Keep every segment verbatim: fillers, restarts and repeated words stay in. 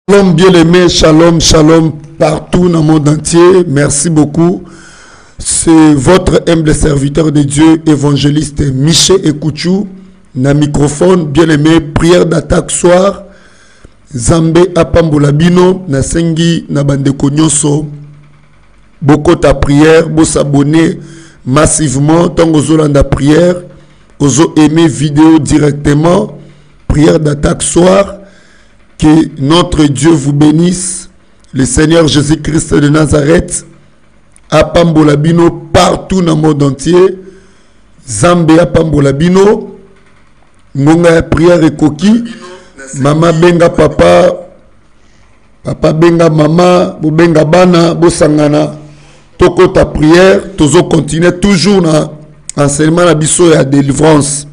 Shalom bien-aimés, shalom, shalom partout dans le monde entier. Merci beaucoup. C'est votre humble serviteur de Dieu, évangéliste Michel Ekouchou, na microphone. Bien-aimé, prière d'attaque soir. Zambé apambola bino, na sengi na bandeko nyonso. Beaucoup ta prière, vous s'abonner massivement. Tant que vous avez prière, vous avez aimé vidéo directement. Prière d'attaque soir. Que notre Dieu vous bénisse, le Seigneur Jésus-Christ de Nazareth, apambola bino partout dans le monde entier. Zambé apambola bino, ngonga prière et coquille. Mama benga papa, papa benga mama, bo benga bana, bo sangana. Toko ta prière, tozo continuer toujours dans enseignement la biso et la délivrance.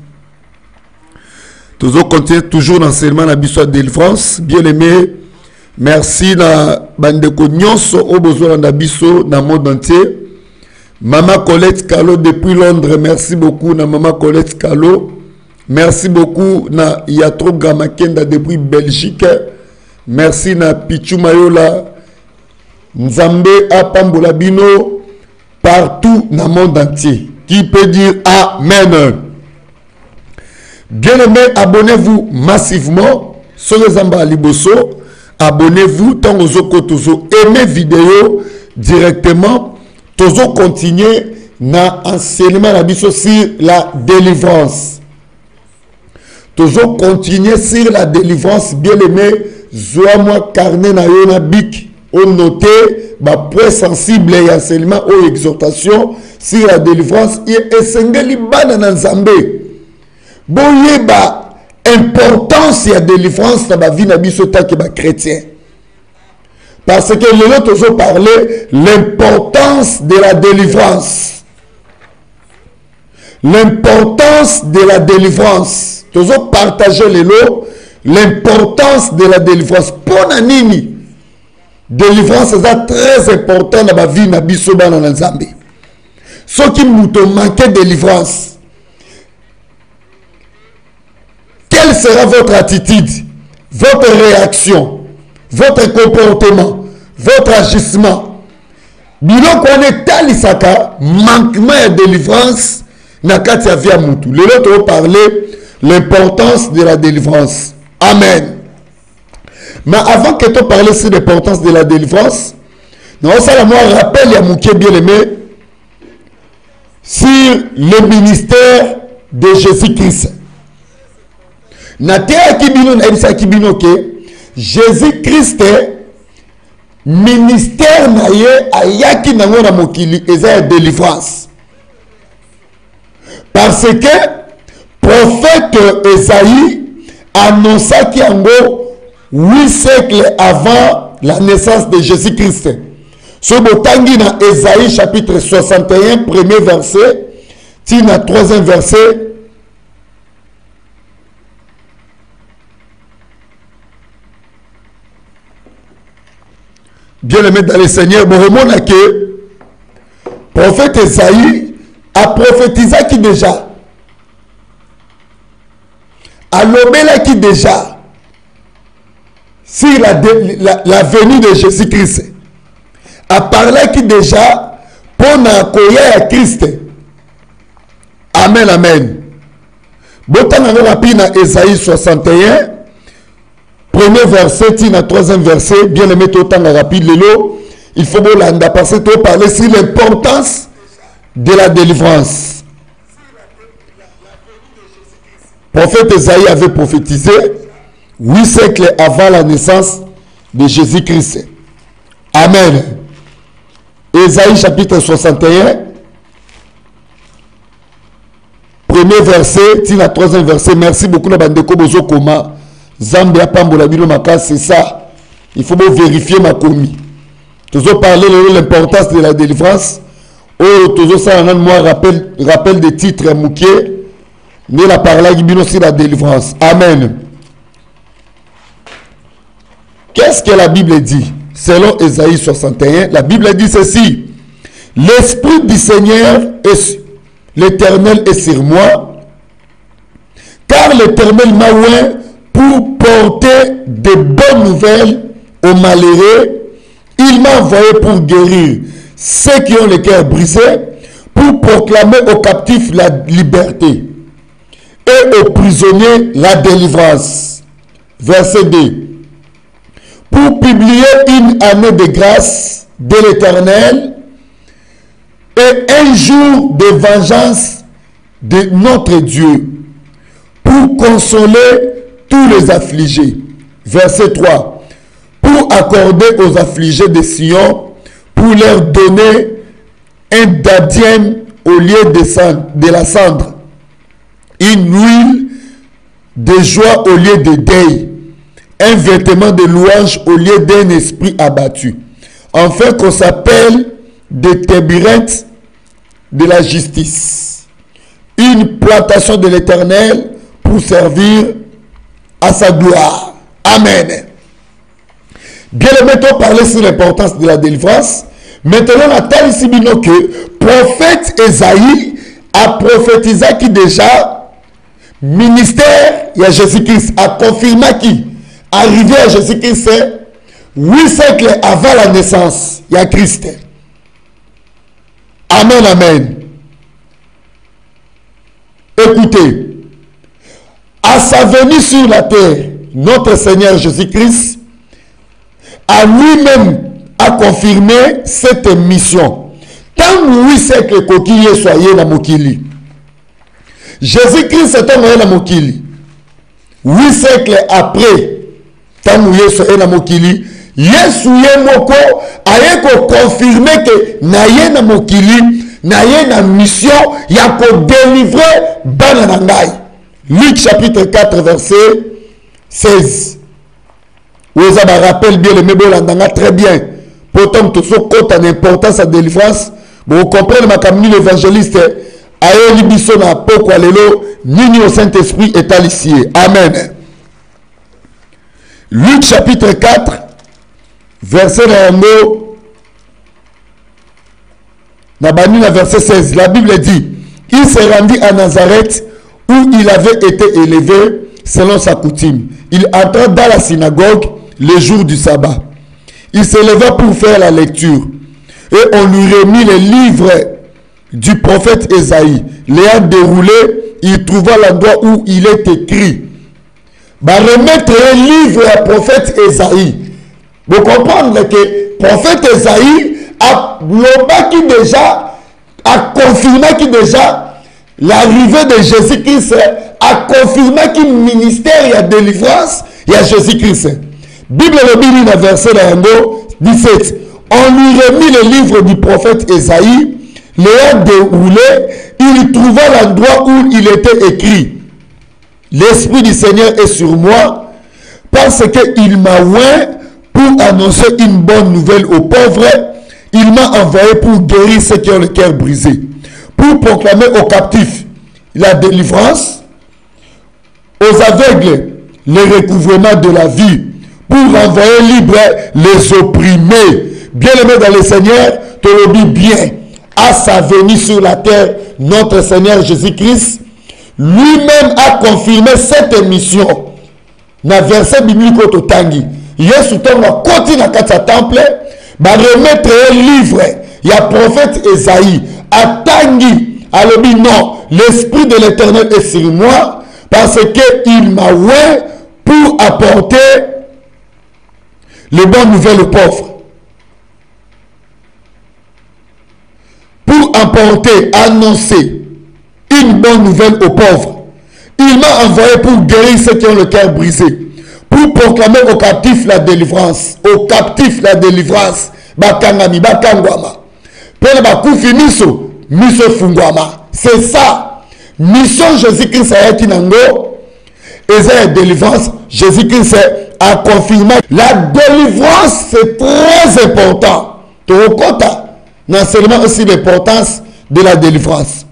Toujours continuer toujours l'enseignement à l'histoire de délivrance. Bien aimé, merci na bandeko nyonso au besoin na biso dans le monde entier. Maman Colette Kalo depuis Londres, merci beaucoup na Maman Colette Kalo. Merci beaucoup na Yatro Gamakenda depuis Belgique. Merci na Pichu Mayola. Nzambe apambola bino partout dans le monde entier. Qui peut dire Amen? Bien-aimés, abonnez-vous massivement sur les Zamba Liboso. Abonnez-vous tant aux autres, aimez vidéo directement. Tozo continuer na enseignement la biso sur la délivrance. Tozo continuer sur la délivrance. Bien-aimés, zoa-moi carnet na yona bic. On noté ba point sensible et enseignement ou exhortation sur la délivrance et esengeli bana na Nzambe. Boyeba importance et délivrance dans la vie de la chrétien. Parce que les autres ont parlé l'importance de la délivrance. L'importance de la délivrance. Ils ont partagé les lots. L'importance de la délivrance. Pour Nanini, délivrance est très important dans la vie de la Zambie. Ceux qui nous manquent de délivrance. Quelle sera votre attitude, votre réaction, votre comportement, votre agissement? Bilo kone talisaka manquement et délivrance na kati ya via mutu. Les autres ont parlé l'importance de la délivrance. Amen. Mais avant que tu parles sur l'importance de la délivrance, nous allons moi rappel à Mouké bien-aimé sur le ministère de Jésus-Christ. Jésus-Christ ministère naye ayaki nango na mokili eza délivrance parce que prophète Esaïe annonça yango huit siècles avant la naissance de Jésus-Christ. Ce botangi na Esaïe chapitre soixante et un premier verset tina troisième verset. Bien aimé dans le Seigneur, bon, remonte que le prophète Esaïe a prophétisé qui déjà, a lobé qui déjà, sur la, la, la venue de Jésus-Christ, a parlé qui déjà pour n'accueillir à Christ. Amen, amen. Bon, tant qu'on a pris dans Esaïe soixante et un, premier verset, tina troisième verset, bien aimé tout temps rapide, lélo, il faut bolanda parce que tu parler sur l'importance de la délivrance. Le prophète Esaïe avait prophétisé huit siècles avant la naissance de Jésus-Christ. Amen. Esaïe chapitre soixante et un, premier verset, tina troisième verset, merci beaucoup la bande de Bozo Koma. Zambia pambola bino makas, c'est ça. Il faut vérifier ma commis. Toujours parler de l'importance de la délivrance. Oh, toujours ça, moi rappel, rappel des titres mouqués. Mais la parole qui bino aussi la délivrance. Amen. Qu'est-ce que la Bible dit? Selon Esaïe soixante et un, la Bible dit ceci. L'Esprit du Seigneur est l'Éternel est sur moi. Car l'Éternel m'a oint pour porter de bonnes nouvelles aux malheureux, il m'a envoyé pour guérir ceux qui ont le cœur brisé, pour proclamer aux captifs la liberté et aux prisonniers la délivrance. Verset deux. Pour publier une année de grâce de l'Éternel et un jour de vengeance de notre Dieu, pour consoler tous les affligés. Verset trois. Pour accorder aux affligés de Sion, pour leur donner un dadienne au lieu de, cendre, de la cendre, une huile de joie au lieu de deuil, un vêtement de louange au lieu d'un esprit abattu, enfin qu'on s'appelle des tébyrinthes de la justice, une plantation de l'Éternel pour servir à sa gloire. Amen. Bien le mettons parler sur l'importance de la délivrance. Maintenant, on attend ici que prophète Esaïe a prophétisé qui déjà ministère, il y a Jésus-Christ, a confirmé qui arrivé à Jésus-Christ, huit siècles avant la naissance, il y a Christ. Amen, amen. Écoutez, à sa venue sur la terre, notre Seigneur Jésus-Christ a lui-même a confirmé cette mission. Tant huit siècles coquille soyez na mokili. Jésus-Christ est envoyé na mokili. Huit siècles après, tant huit soyez na mokili, Yesu ye moko aye ko confirmer que na ye na mokili, na ye na mission ya ko délivrer bana na ngai. Luc chapitre quatre verset seize. Vous avez rappelé bien le mébolandanga très bien. Pourtant, tout ce côté en importance à délivrance, vous comprenez ma camille l'évangéliste, aye libiso na poko alelo, nini au Saint-Esprit est alicié. Amen. Luc chapitre quatre, verset verset seize. La Bible dit, il s'est rendu à Nazareth où il avait été élevé selon sa coutume. Il entra dans la synagogue le jour du sabbat. Il se leva pour faire la lecture. Et on lui remit les livres du prophète Esaïe. L'ayant déroulé, il trouva l'endroit où il est écrit. Bah, remettre un livre à prophète Esaïe. Vous comprenez que le prophète Esaïe a qui déjà, a confirmé qui déjà l'arrivée de Jésus-Christ, a confirmé qu'il ministère et la délivrance, il y a Jésus-Christ. Bible le dit dans verset dix-sept. On lui remit le livre du prophète Esaïe, l'ayant déroulé, il trouva l'endroit où il était écrit. L'Esprit du Seigneur est sur moi, parce qu'il m'a oint pour annoncer une bonne nouvelle aux pauvres. Il m'a envoyé pour guérir ceux qui ont le cœur brisé, pour proclamer aux captifs la délivrance, aux aveugles le recouvrement de la vie, pour renvoyer libre les opprimés. Bien-aimés dans le Seigneur, te le dis bien, à sa venue sur la terre, notre Seigneur Jésus-Christ, lui-même a confirmé cette mission. Dans verset biblique au Tangi, Yesu tonga koti na kati temple, ba remettre un livre, il y a prophète Esaïe, à Tangi, à l'obi non, l'Esprit de l'Éternel est sur moi, parce qu'il m'a oint pour apporter les bonnes nouvelles aux pauvres. Pour apporter, annoncer une bonne nouvelle aux pauvres. Il m'a envoyé pour guérir ceux qui ont le cœur brisé. Pour proclamer aux captifs la délivrance. Aux captifs la délivrance. Bakangami, bakangwama. Pele bakufi miso, miso fungwama. C'est ça. Mission Jésus-Christ a été nango. Et c'est la délivrance. Jésus-Christ a confirmé. La délivrance, c'est très important. Torokota n'a seulement aussi l'importance de la délivrance.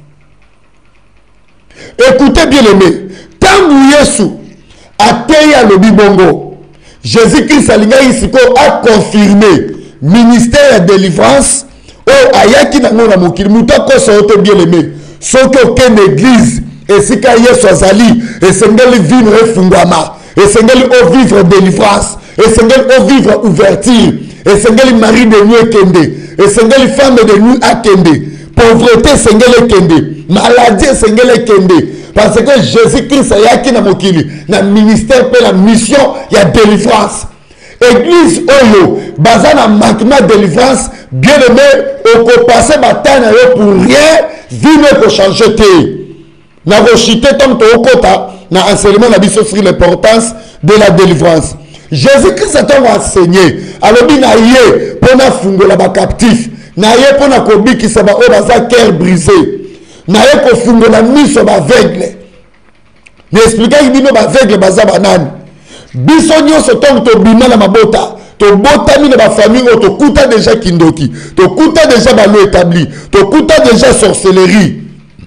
Écoutez bien aimé. Tant que Yesu a théa le bibongo, Jésus-Christ a confirmé ministère de délivrance. Oh, ayaki na ngona mokili mutako sote bien aimé. Sauf qu'aucune église et si ka Yesu azali et sengeli vivre fungwama et sengeli o vivre délivrance et c'est vivre ouverture, et c'est mari de nous ekende, et c'est femme de nous akende, pauvreté c'est ekende, maladie c'est ekende, parce que Jésus-Christ a yaki na mokili, na ministère pe la mission, il y a délivrance. Église oyo, baza na manquement de délivrance, bien aimé, on peut passer bataille pour rien, vivre pour changer te. Na rochité comme to okota, na enseignement na biso sur l'importance de la délivrance. Jésus-Christ a enseigné, alors il na yé pour na fungola ba captif, na yé pour na kobi qui sa ba o baza cœur brisé, na yé ko fungola miso ba aveugle. Mais expliquer qu'il bino ba aveugle baza banane. Biso nyonso tom to bima na mabota, to bota mi na ba famille o to kuta déjà kindoki, to kuta déjà ba lo établi, to kuta déjà sorcellerie.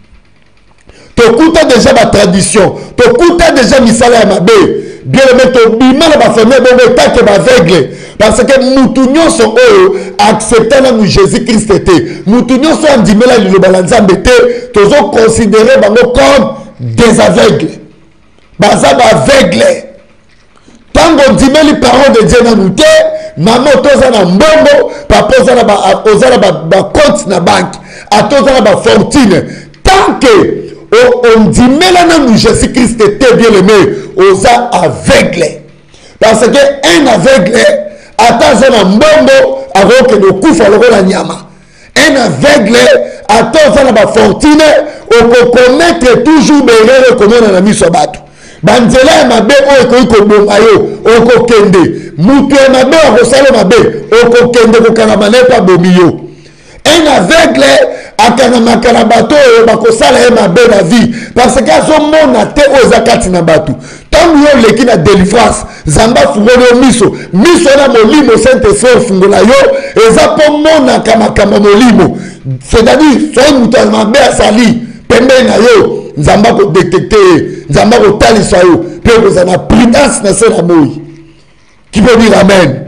To kuta déjà ba tradition, to kuta déjà misala ya mabe. Bien aimé, to bima na ba famille bo ta ke ba aveugle parce que mutu nyonso oyo accepter na Jésus-Christ était. Mutu nyonso andimela liloba la Nzambe te, tozo considérer bango comme des aveugles. Baza ba aveugle. Tango dimeli parole de Dieu na mute, maman toza na mbongo, papa toza na ba ozala ba, ba compte na banque, atoza na ba fortune. Tant que on dimela na nous Jésus-Christ était bien aimé, oza aveugle. Parce que un aveugle ataza na mbongo avant que nous kufa lokola nyama. Un aveugle atoza na ba fortune, on peut commettre toujours des erreurs comme on a mis sur bateau. Banzela ya mabe oyo koyi kobonga yo okokende mutu ya mabe akosala mabe okokende kokangama na ye mpo abomi yo. Un aveugle akangamaka na bato oyo bakosala ye mabe na vie parce que azomona te oyo eza kati na bato. Ntango yo oleki na délivrance Nzambe afungoli yo miso miso na molimo Saint-Esprit ofungola yo eza mpo monaka makambo molimo, c'est-à-dire soki mutu ya mabe asali pembeni na yo Nzamba ko détecter, Nzamba ko talisa yo, puis vous en a prudence na se na moyi. Qui peut dire amen?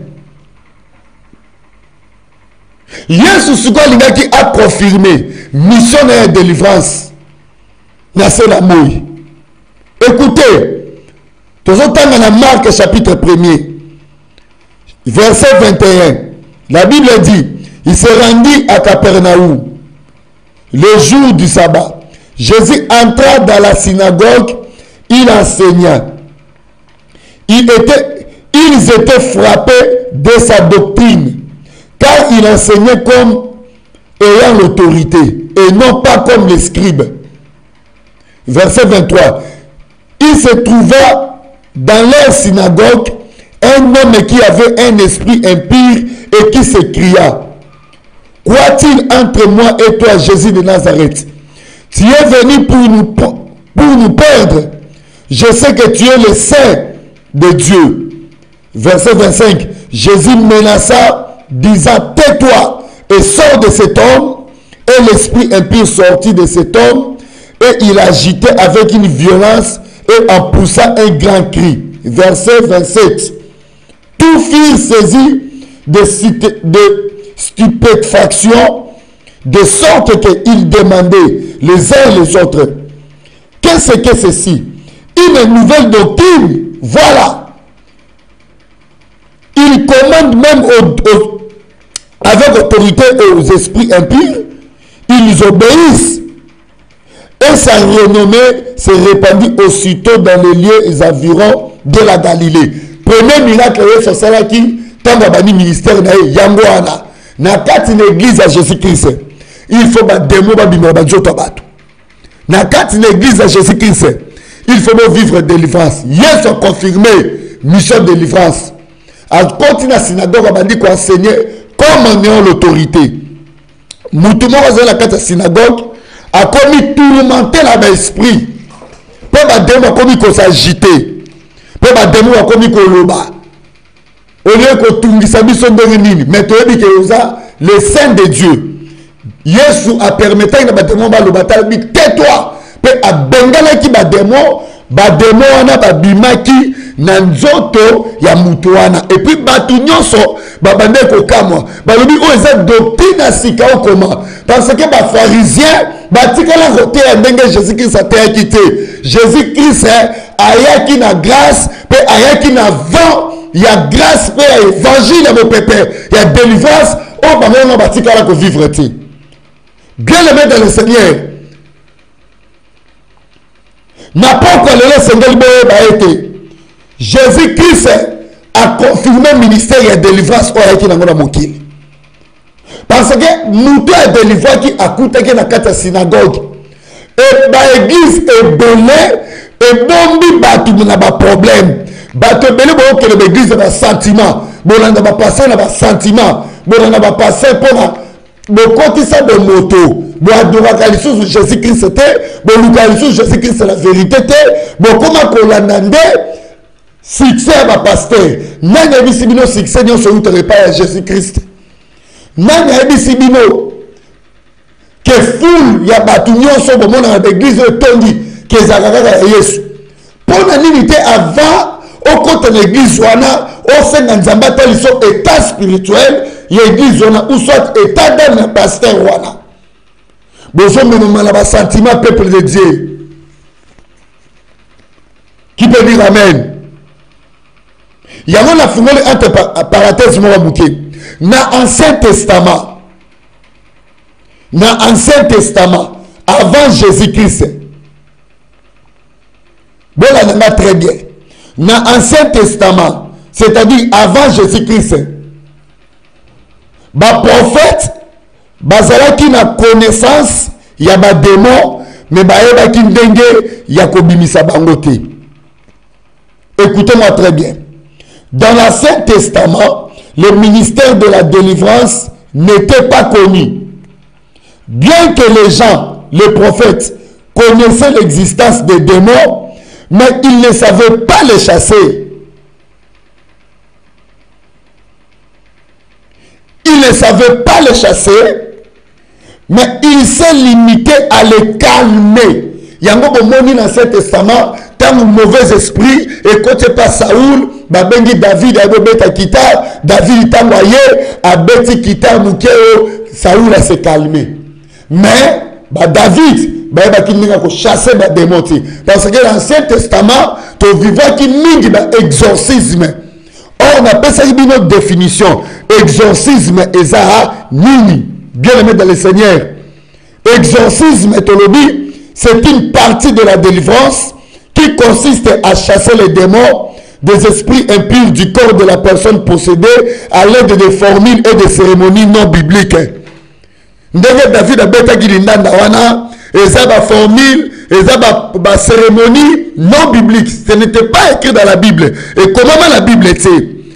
Yesu siko lingaki a confirmé mission de délivrance na se na moyi. Écoutez, tozotanga na Marc chapitre premier, verset vingt et un. La Bible dit, il se rendit à Capernaum le jour du sabbat. Jésus entra dans la synagogue, il enseigna. Il était, ils étaient frappés de sa doctrine, car il enseignait comme ayant l'autorité, et non pas comme les scribes. Verset vingt-trois. Il se trouva dans leur synagogue un homme qui avait un esprit impur et qui s'écria, « Qu'y-a-t-il entre moi et toi, Jésus de Nazareth? Tu es venu pour nous, pour nous perdre. Je sais que tu es le Saint de Dieu. » Verset vingt-cinq. Jésus menaça, disant, « Tais-toi et sors de cet homme. » Et l'esprit impur sortit de cet homme, et il agitait avec une violence et en poussa un grand cri. Verset vingt-sept. Tous furent saisis de, de stupéfaction, de sorte qu'ils demandaient les uns et les autres, qu'est-ce que ceci? Une nouvelle doctrine, voilà. Il commande même au, au, avec autorité aux esprits impurs, ils obéissent. Et sa renommée se répandit aussitôt dans les lieux environs de la Galilée. Premier miracle, c'est ça qui, tant que ministère, Yangoana, na kati l'église à Jésus-Christ. Il faut que des mots na kati l'église à Jésus-Christ. Il faut vivre délivrance. Yes, on confirmé mission de délivrance. À continuer la synagogue, on dit qu'on enseignait comme on est l'autorité. Moutouma va la kati synagogue a commis tourmenter l'esprit. Pour que des mots commis qu'on s'agiter. Pour que des mots commis qu'on loba. Au lieu que tout le monde mais tu dis que le Saint de Dieu. Yesu a permis que les démons soient tais-toi. Puis à Bengala qui ba démon, ba démon wana ba bimaki na nzoto ya mutu wana. Et puis batu nyonso ba bande ko kamwa. Ba lobi o eza doctrine sika o comment. Parce que ba pharisien ba tikala côté ya ndenge Jésus-Christ a été quitté. Jésus-Christ ayaki na grâce, puis ayaki na vent il y a grâce, il y a évangile à mon pépé, il y a délivrance, oh, bah, on va vivre vivre. Bien aimé dans le Seigneur. N'a pas encore le Seigneur, Jésus-Christ a confirmé le ministère et la délivrance qui est dans mon kil. Parce que nous avons des délivrance qui a coûté dans la synagogue. Et l'église est belée et bombi batu na ba problème. Batu belé bo que l'église a sentiment. Bon na ba passer na ba sentiment. Bon na ba passer pour na bo côté ça de moto. Bon adorer Jésus-Christ était, bon nous Jésus-Christ c'est la vérité. Bon comment qu'on l'andande succès ba pasteur. Nana bisibino succès nous sommes pas à Jésus-Christ. Nana bisibino que foule ya batu nyonso bo mona na église tondi que zakaka Yesu pour na limiter avant au côté de l'église wana au sein de nzamba tel so état spirituel ya église wana ou soit état d'un pasteur wana besoin de nous la sentiment peuple de Dieu qui peut dire amen ya na fumele entre parenthèses mo bouquet na ancien testament. Dans l'Ancien Testament, avant Jésus-Christ, bon, là, très bien. Dans l'Ancien Testament, c'est-à-dire avant Jésus-Christ, les prophètes, ils ont la connaissance, il y a des démons, mais il y a des écoutez-moi très bien. Dans l'Ancien Testament, le ministère de la délivrance n'était pas connu. Bien que les gens, les prophètes, connaissaient l'existence des démons, mais ils ne savaient pas les chasser. Ils ne savaient pas les chasser, mais ils s'est limité à les calmer. Il y a un moment dans l'Ancien Testament, tant un mauvais esprit, et quand tu pas Saoul, David a bêta kita, David t'a envoyé, a bêti kita mukeo, Saoul a se calmé. Mais bah David bah il a chassé les démons parce que l'Ancien Testament tu vivais qui mingi bah exorcisme. Or on appelle ça une autre définition. Exorcisme et ça nini bien aimé dans le Seigneur. Exorcisme c'est une partie de la délivrance qui consiste à chasser les démons des esprits impurs du corps de la personne possédée à l'aide de formules et de cérémonies non bibliques. Ndenge David a bêta kilindanda wana eza ba formule eza ba, ba cérémonie non biblique, ce n'était pas écrit dans la Bible. Et comment la Bible était?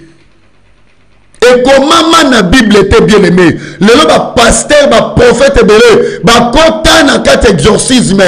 Et comment la Bible était bien aimée? Le ba pasteur, ba prophète belé, ba kota na kat exorcisme.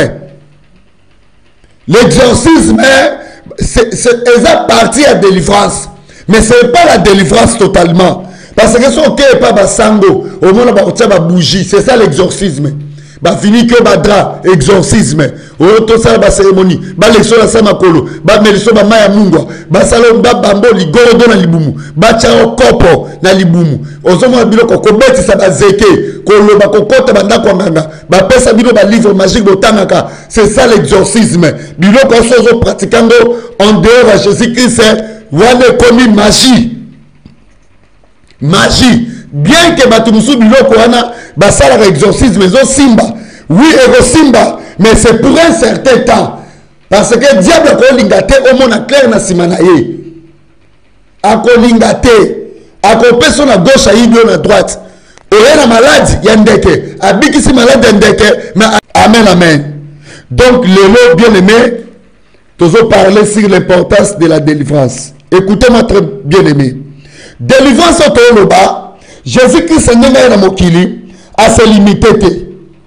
L'exorcisme c'est eza partie à délivrance, mais ce n'est pas la délivrance totalement. Parce que si on ne pas de sango, au moins on a bougie, c'est ça l'exorcisme. Bah fini que bah drap, exorcisme. Au tout ça bah cérémonie, bah leçon la samakolo, bah meliso bah maya mungwa, bah salon bah bambo li gorodo na libumu, bah chao kopo na libumu. Ozomo biloko ko beti sa ba zeke, ko lo ba kokota ba ndako nganga, bah pesa bilo ba livre magique botangaka. C'est ça l'exorcisme. Biloko sozo pratiquando en dehors de Jésus-Christ, wane commis magie. Magie. Bien que Batumusu biloko wana basala exorcisme zo simba. Oui, ego simba, mais c'est pour un certain temps. Parce que diable a lingate au monde clair na simanaye. A lingate, a personne à gauche à idée à droite. Et la maladie yandeke, a bikisi malade yandeke, mais amen amen. Donc le lot bien aimé, toujours parler sur l'importance de la délivrance. Écoutez-moi très bien aimé. Délivrance au Toloba, Jésus-Christ n'a mokili à se limiter.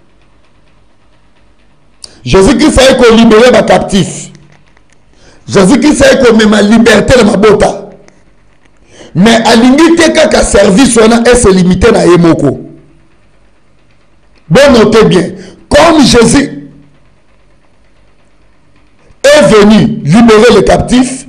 Jésus-Christ a été libéré les captifs. Jésus-Christ a été même la liberté de ma bota. Mais à limiter qu'à service on a se limiter à Yemoko. Bon, notez bien, comme Jésus est venu libérer les captifs,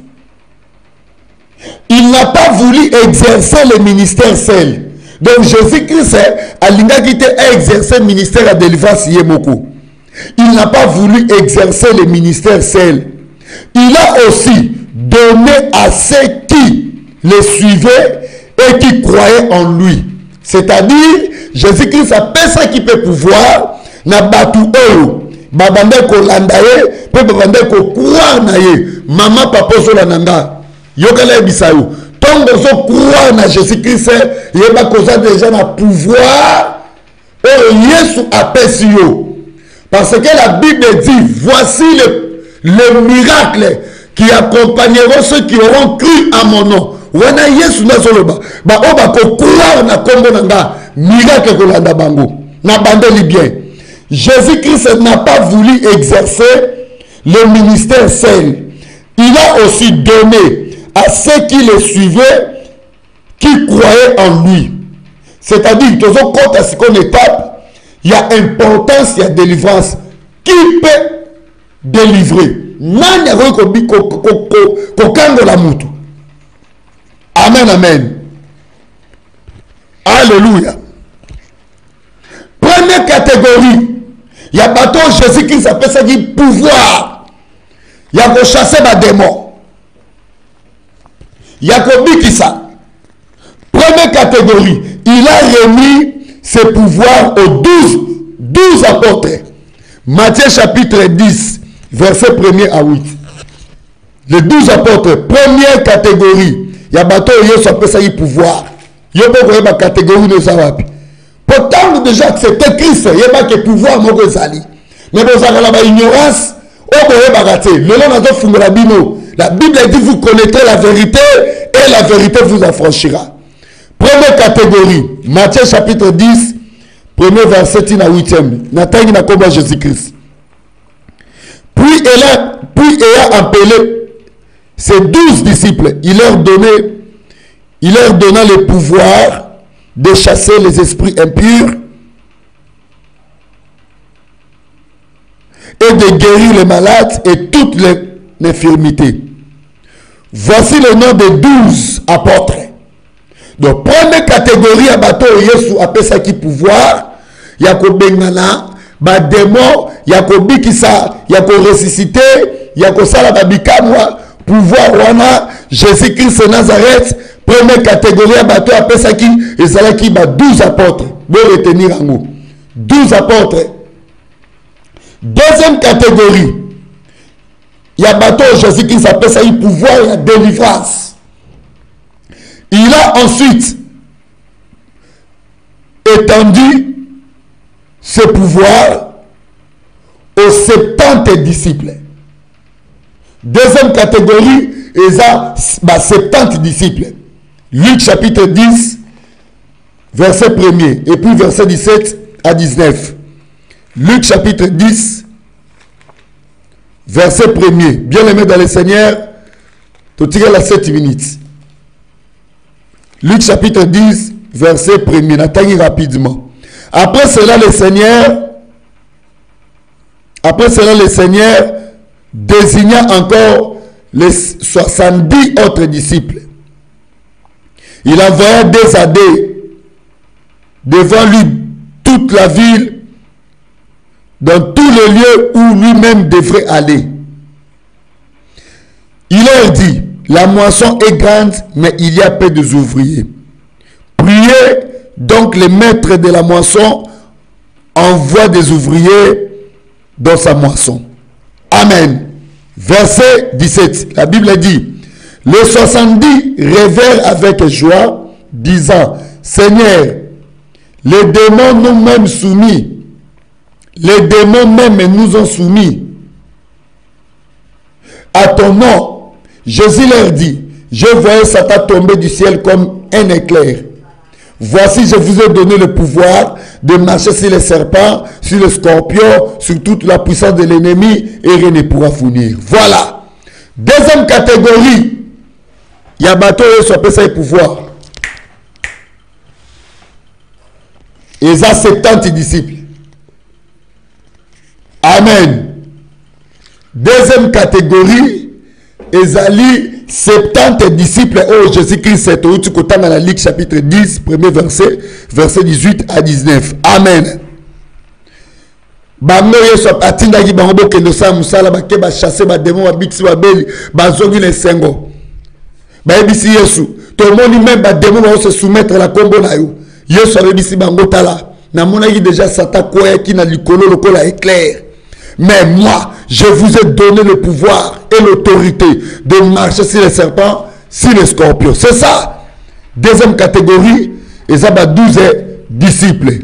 il n'a pas voulu exercer le ministère seul. Donc Jésus-Christ a exercé le ministère à délivrance Yemoko. Il n'a pas voulu exercer le ministère seul. Il a aussi donné à ceux qui le suivaient et qui croyaient en lui. C'est-à-dire, Jésus-Christ a personne qui peut pouvoir, na batu oyo, babande ko landaye, pe babande ko croire na ye, maman papa zo lananga, yokale bisayo, tongo zo croire na Jésus-Christ, yeba koza déjà na pouvoir, oyo Yesu apesi yo. Parce que la Bible dit, voici le, le miracle qui accompagneront ceux qui auront cru à mon nom. Wana Yesu na soloba ba oba ko croire na kombo nanga miracle ko landa bango na bandeli bien. Jésus-Christ n'a pas voulu exercer le ministère seul. Il a aussi donné à ceux qui le suivaient, qui croyaient en lui. C'est-à-dire que dans une étape, il y a importance, il y a délivrance. Qui peut délivrer? Nani a ko kango la mutu. Amen, amen. Alléluia. Première catégorie, il y a bateau Jésus-Christ s'appelle ça dit pouvoir. Il y a qu'on chasser ma démon. Il y a qu'on dit ça. Première catégorie, il a remis ses pouvoirs aux douze, douze apôtres. Matthieu chapitre dix, verset premier à huit. Les douze apôtres, première catégorie. Il y a bateau yo s'appelle ça y pouvoir. Yo pas ma catégorie de sawapi. Pourtant déjà accepté Christ, il y a pas que pouvoir mon zali. Mais vous avez la ignorance, au boye bagaté. Le long nazo fungula bino. La Bible dit vous connaîtrez la vérité et la vérité vous affranchira. Première catégorie, Matthieu chapitre dix, premier verset à huitième. Nathalie na combat Jésus-Christ. Puis elle a puis ayant appelé ces douze disciples, il leur donnait, il leur donna le pouvoir de chasser les esprits impurs et de guérir les malades et toutes les infirmités. Voici le nom des douze apôtres. Donc, première catégorie à bateau, Yesu appelle ça qui pouvoir, yako bengana, ba démon, yako bikisa, yako ressuscité, yako sala babikamwa, pouvoir wana Jésus-Christ de Nazareth. Première catégorie à bateau appelle ça qui et ça là qui ba douze apôtres. Vous retenir en mot. douze apôtres. Deuxième catégorie. Il y a bateau Jésus-Christ appelle ça il pouvoir et la délivrance. Il a ensuite étendu ce pouvoir aux soixante-dix disciples. Deuxième catégorie, il y a soixante-dix disciples. Luc chapitre dix, verset premier, et puis verset dix-sept à dix-neuf. Luc chapitre dix, verset premier. Bien aimé dans le Seigneur, tu tires la sept minutes. Luc chapitre dix, verset premier. N'atteignez rapidement. Après cela, le Seigneur, après cela, le Seigneur désigna encore les soixante-dix autres disciples. Il envoya des à des devant lui toute la ville, dans tous les lieux où lui-même devrait aller. Il leur dit, la moisson est grande, mais il y a peu d'ouvriers. Priez donc les maîtres de la moisson, envoie des ouvriers dans sa moisson. Amen. Verset dix-sept, la Bible dit, les soixante-dix rêvèrent avec joie, disant, Seigneur, les démons nous-mêmes soumis, les démons même nous ont soumis à ton nom. Jésus leur dit, je voyais Satan tomber du ciel comme un éclair. Voici, je vous ai donné le pouvoir de marcher sur les serpents, sur les scorpions, sur toute la puissance de l'ennemi, et rien ne pourra vous nuire. Voilà. Deuxième catégorie, il y a bateau et ça peut ça pouvoir. Et ça, soixante-dix disciples. Amen. Deuxième catégorie, Ezali, soixante-dix disciples. Oh, Jésus-Christ, c'est au côté dans la Luc chapitre dix, premier verset, verset dix-huit à dix-neuf. Amen. Bango yeso atinda ki bango bokendo sa musala bakeba chasser ba démon ba biksi ba beli ba zongi le sengo. Ba ebisi Yesu, tout le monde même ba démon va se soumettre à la combo na yo. Yesu avait dit bango tala. Na mona qui déjà sata quoi qui na likolo lokola éclair. Mais moi, je vous ai donné le pouvoir et l'autorité de marcher sur les serpents, sur les scorpions. C'est ça. Deuxième catégorie, et ça va douze disciples.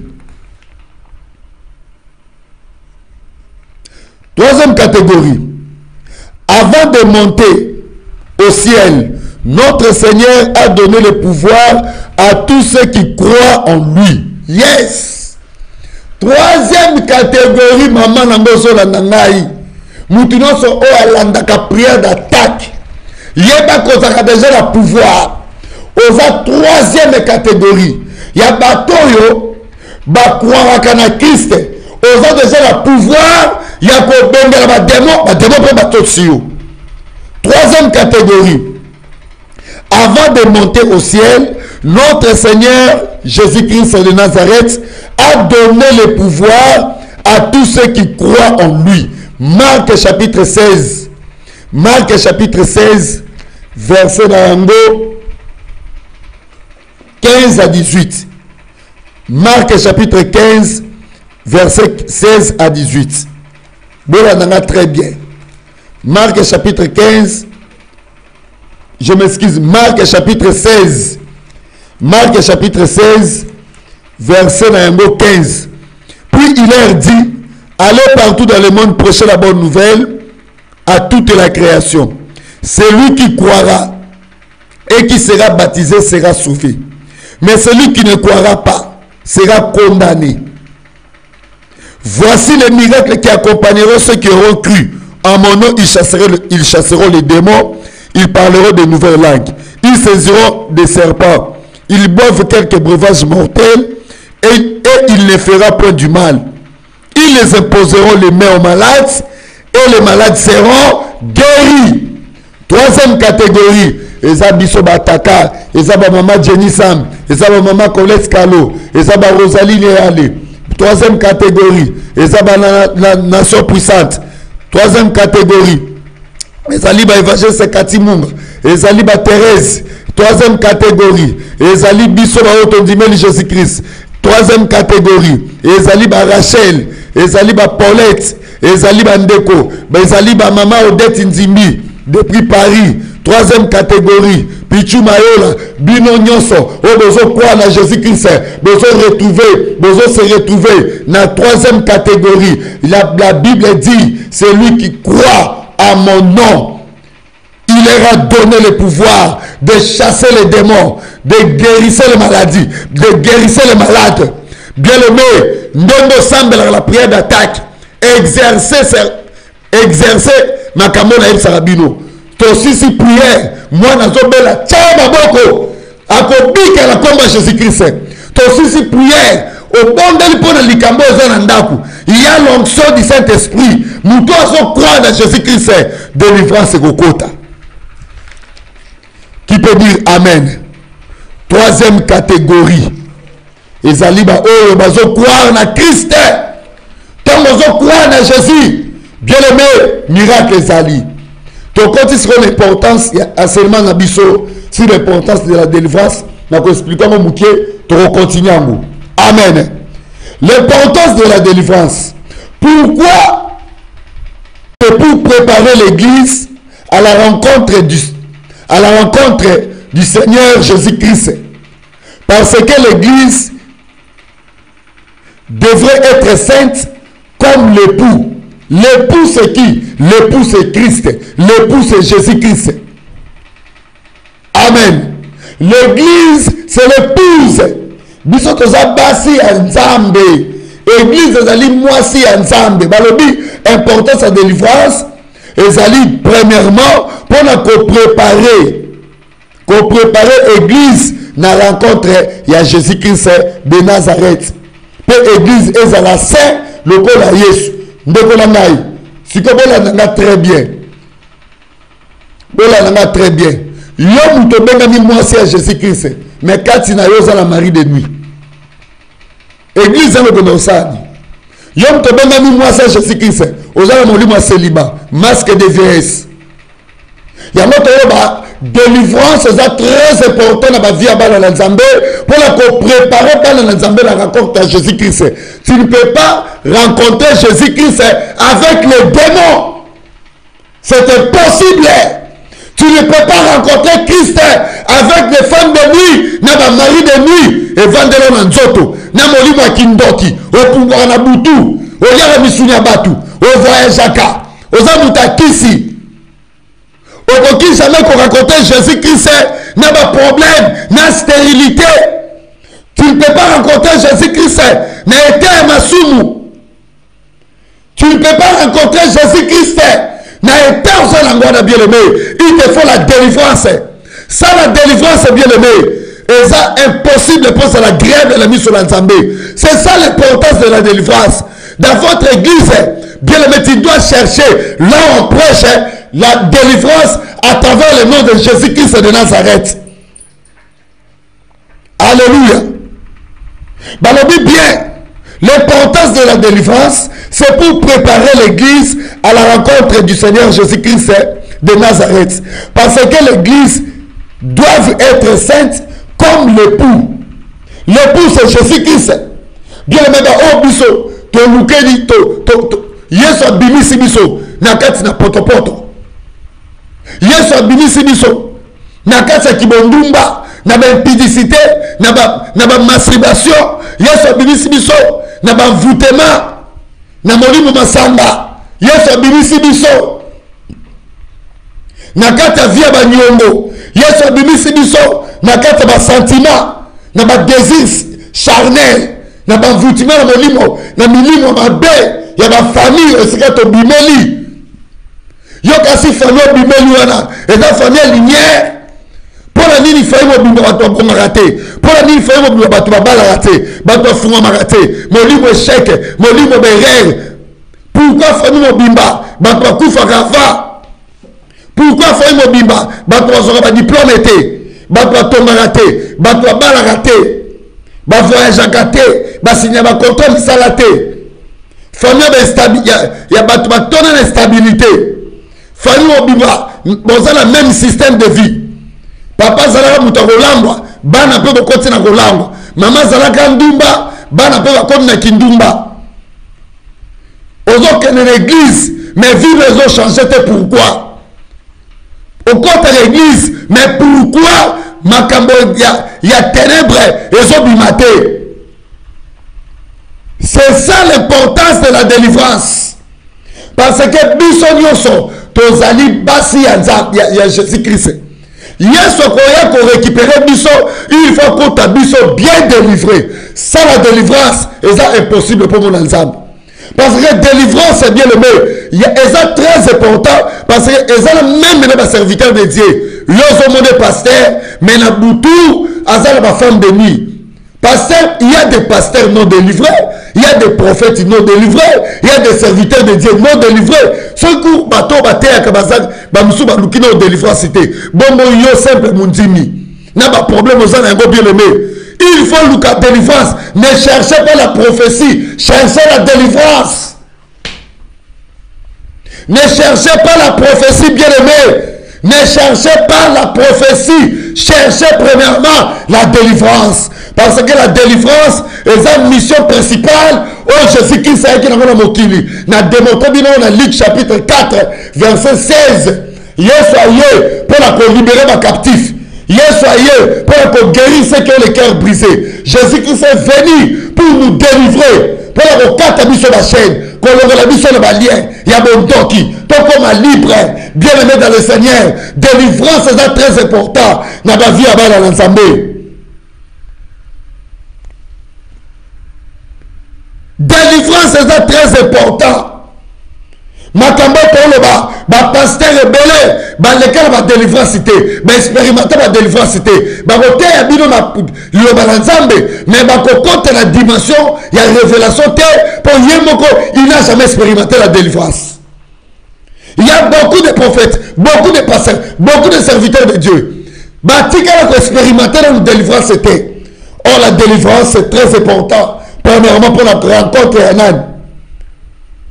Troisième catégorie. Avant de monter au ciel, notre Seigneur a donné le pouvoir à tous ceux qui croient en lui. Yes. Troisième catégorie, maman nangozo la nangai. Moutinoso o alandaka prière d'attaque. Yeba kozaka déjà le pouvoir. Oza troisième catégorie. Ya batoyo ba croire na Christ. Oza déjà le pouvoir. Ya ko bengela ba démon, ba démon pe batotio. Troisième catégorie. Avant de monter au ciel, notre Seigneur Jésus-Christ de Nazareth a donné le pouvoir à tous ceux qui croient en lui. Marc chapitre seize. Marc chapitre seize, verset quinze à dix-huit. Marc chapitre quinze, verset seize à dix-huit. Voilà, très bien. Marc chapitre quinze. Je m'excuse. Marc chapitre seize. Marc chapitre seize, verset quinze. Puis il leur dit, allez partout dans le monde prêcher la bonne nouvelle à toute la création. Celui qui croira et qui sera baptisé sera sauvé. Mais celui qui ne croira pas sera condamné. Voici les miracles qui accompagneront ceux qui auront cru. En mon nom, ils chasseront, ils chasseront les démons. Ils parleront de nouvelles langues. Ils saisiront des serpents. Ils boivent quelques breuvages mortels. Et, et il ne fera point du mal. Ils les imposeront les mains aux malades. Et les malades seront guéris. Troisième catégorie. Eza biso bataka. Eza ba maman Jenny Sam. Eza ba maman Colette Kalo. Eza ba Rosalie Léale. Troisième catégorie. Eza ba na, na, nation puissante. Troisième catégorie. Ezali ba évangile Kati Munga. Ezali ba Thérèse. Troisième catégorie. Ezali biso ba otondimeli Jésus-Christ. Troisième catégorie. Ezali ba Rachel. Ezali ba Paulette. Ezali ba Ndeko. Ezali ba maman Odette Nzimbi depuis Paris. Troisième catégorie. Pichu Mayola. Bino Nyonso. O bezo croire na Jésus-Christ. Bezo retrouver. Bezo se retrouver. Na troisième catégorie. La, la Bible dit, c'est lui qui croit à mon nom, il leur a donné le pouvoir de chasser les démons, de guérir les maladies, de guérir les malades. Bien aimé, Ndondo semble la prière d'attaque, exercer, exercer ma camona et sarabino. Toi si prière, moi nazobela tchama boko, akobika la combat Jésus-Christ. Toi si prière. Au bon de l'ipona likambo zanandaku. Il y a l'onction du Saint-Esprit. Nous devons croire dans Jésus-Christ. Délivrance et kokota. Qui peut dire Amen? Troisième catégorie. Les aliba oh bazo croire dans Christ. Tant bazo croire dans Jésus. Bien aimé, miracle les ali. Donc quand il sera l'importance, il y a seulement nabiso sur l'importance de la délivrance. Nous expliquons mon moukier, tu continues à nous. Amen. L'importance de la délivrance. Pourquoi? C'est pour préparer l'église à la rencontre du, à la rencontre du Seigneur Jésus-Christ. Parce que l'église devrait être sainte comme l'époux. L'époux c'est qui? L'époux c'est Christ. L'époux c'est Jésus-Christ. Amen. L'église c'est l'épouse. Biso toza basi ya nzambe. Église ezali mwasi ya nzambe. Balobi importance à délivrance ezali premièrement pour na ko préparer ko préparer église na rencontre ya Jésus-Christ de Nazareth. Pe église ezala saint lokola Yesu. Ndeko na ngai. Siko bola nanga très bien. Bola nanga très bien. Yo muto benga mi mwasi ya Jésus-Christ. Mais kati na yo za la Marie de nuit. Église est le connaissant. Yom te benga mi mwasi Jésus-Christ. Ozala molimo célibat, masque de vieillesse. Ya moto ba délivrance est très important dans la vie à Bala Nzambe pour la préparer Bala Nzambe la rencontre à Jésus-Christ. Tu ne peux pas rencontrer Jésus-Christ avec les démons. C'est impossible. Tu ne peux pas rencontrer Christ avec des femmes de nuit, n'a pas mari de nuit, et vendez-le dans Nzoto, n'a molimo kindoki, au pouvoir na butu, au yara misunya batu, au voyage aka, aux amutakisi. Au qui jamais qu'on rencontrer Jésus-Christ, n'a pas problème, n'a stérilité. Tu ne peux pas rencontrer Jésus-Christ, n'a été un masumu. Tu ne peux pas rencontrer Jésus-Christ. N'a été un langage bien-aimé. Il te faut la délivrance. Ça, la délivrance, bien-aimé. Et ça, impossible pour la grève de la mise sur l'Assemblée. C'est ça l'importance de la délivrance. Dans votre église, bien-aimé, tu dois chercher, là où on prêche, la délivrance à travers le nom de Jésus-Christ de Nazareth. Alléluia. Balobi bien. L'importance de la délivrance, c'est pour préparer l'église à la rencontre du Seigneur Jésus-Christ de Nazareth. Parce que l'église doit être sainte comme l'époux. L'époux, c'est Jésus-Christ. Bien aimé, oh biso, to lukeli, to, to, to, yesu abimisi biso, na kati na potopoto. Yesu abimisi biso, na kati ya kibondumba, na ba impudicité, na ba, na ba masturbation. Yesu abimisi biso, na ba voûtement, na molimo masamba. Yesu abimisi biso, na kati ya via ba nyongo. Yesu abimisi biso, na kati ya ba sentiment, na ba désir charnel, na ba voûtement na molimo, na milimo mabe, ya ba famille esika to bimeli. Yo kasi famille bimeli wana, eza famille linière. Pour la nuit, il faut que bato ba raté. Pour la nuit, il faut que bato ba bala raté. Bato funga raté. Molimo échec, molimo berere. Pourquoi famille mobimba? Bato kufa kava. Pourquoi famille mobimba? Bato ba ba diplôme été. Bato tomba raté. Bato bala raté. Ba voyage raté. Ba signer ba contrat salaté. Famille ba stabilité. Ya bato ba tona l'instabilité. Famille mobimba, bon ça le même système de vie. Papa zalaka muta kolambwa bana pe bokoti na kolambwa mama zalaka ndumba bana pe bakoti na kindumba ozo kene l'église mais vivre les ont changé. Pourquoi au côté de l'église mais pourquoi makambo ya ya ténèbres ezo bimate? C'est ça l'importance de la délivrance, parce que biso nyonso tozali basi ya ya Jésus-Christ. Yesu koya ko récupérer biso, il faut qu'on ta biso bien délivré. Ça la délivrance est impossible pour mon ensemble. Parce que délivrance est bien aimé. C'est très important parce que c'est même les serviteurs de Dieu. Ils ont des pasteurs, mais na boutou, azal la femme de nuit. Pasteur, il y a des pasteurs non délivrés, il y a des prophètes non délivrés, il y a des serviteurs de Dieu non délivrés. Ce coup, bateau, bateau, kabazak, bamsou, balouki non délivrance cité. Bon, bon, yo simple mundimi. N'a pas problème aux gens, bien aimé. Il faut la délivrance. Ne cherchez pas la prophétie, cherchez la délivrance. Ne cherchez pas la prophétie, bien aimé. Ne cherchez pas la prophétie, cherchez premièrement la délivrance. Parce que la délivrance est la mission principale. Oh Jésus-Christ est qui n'a pas mokili. N'a démontré bien dans Luc chapitre quatre, verset seize. Yesu aye pour la libérer ma captif. Yesu aye pour la guérir ceux qui ont le cœur brisé. Jésus-Christ est venu pour nous délivrer. Pour la quatre sur la chaîne. Qu'on la mission de ma lien. Il y a mon doki. Tant qu'on m'a libre. Bien aimé dans le Seigneur. Délivrance est très important. Dans ma vie avant l'ensemble. Délivrance est très important. Makambo pour le bas, ba pasteur rebelle, ba lequel ba délivrance cité, ba expérimenter ba délivrance cité, ba côté ya bino na le balanzambe, mais ba côté la dimension, il y a révélation té pour yemoko, il n'a jamais expérimenté la délivrance. Il y a beaucoup de prophètes, beaucoup de pasteurs, beaucoup de serviteurs de Dieu. Ba tika la expérimenter la délivrance cité. Or la délivrance c'est très important. Premièrement pour la rencontre et un âne.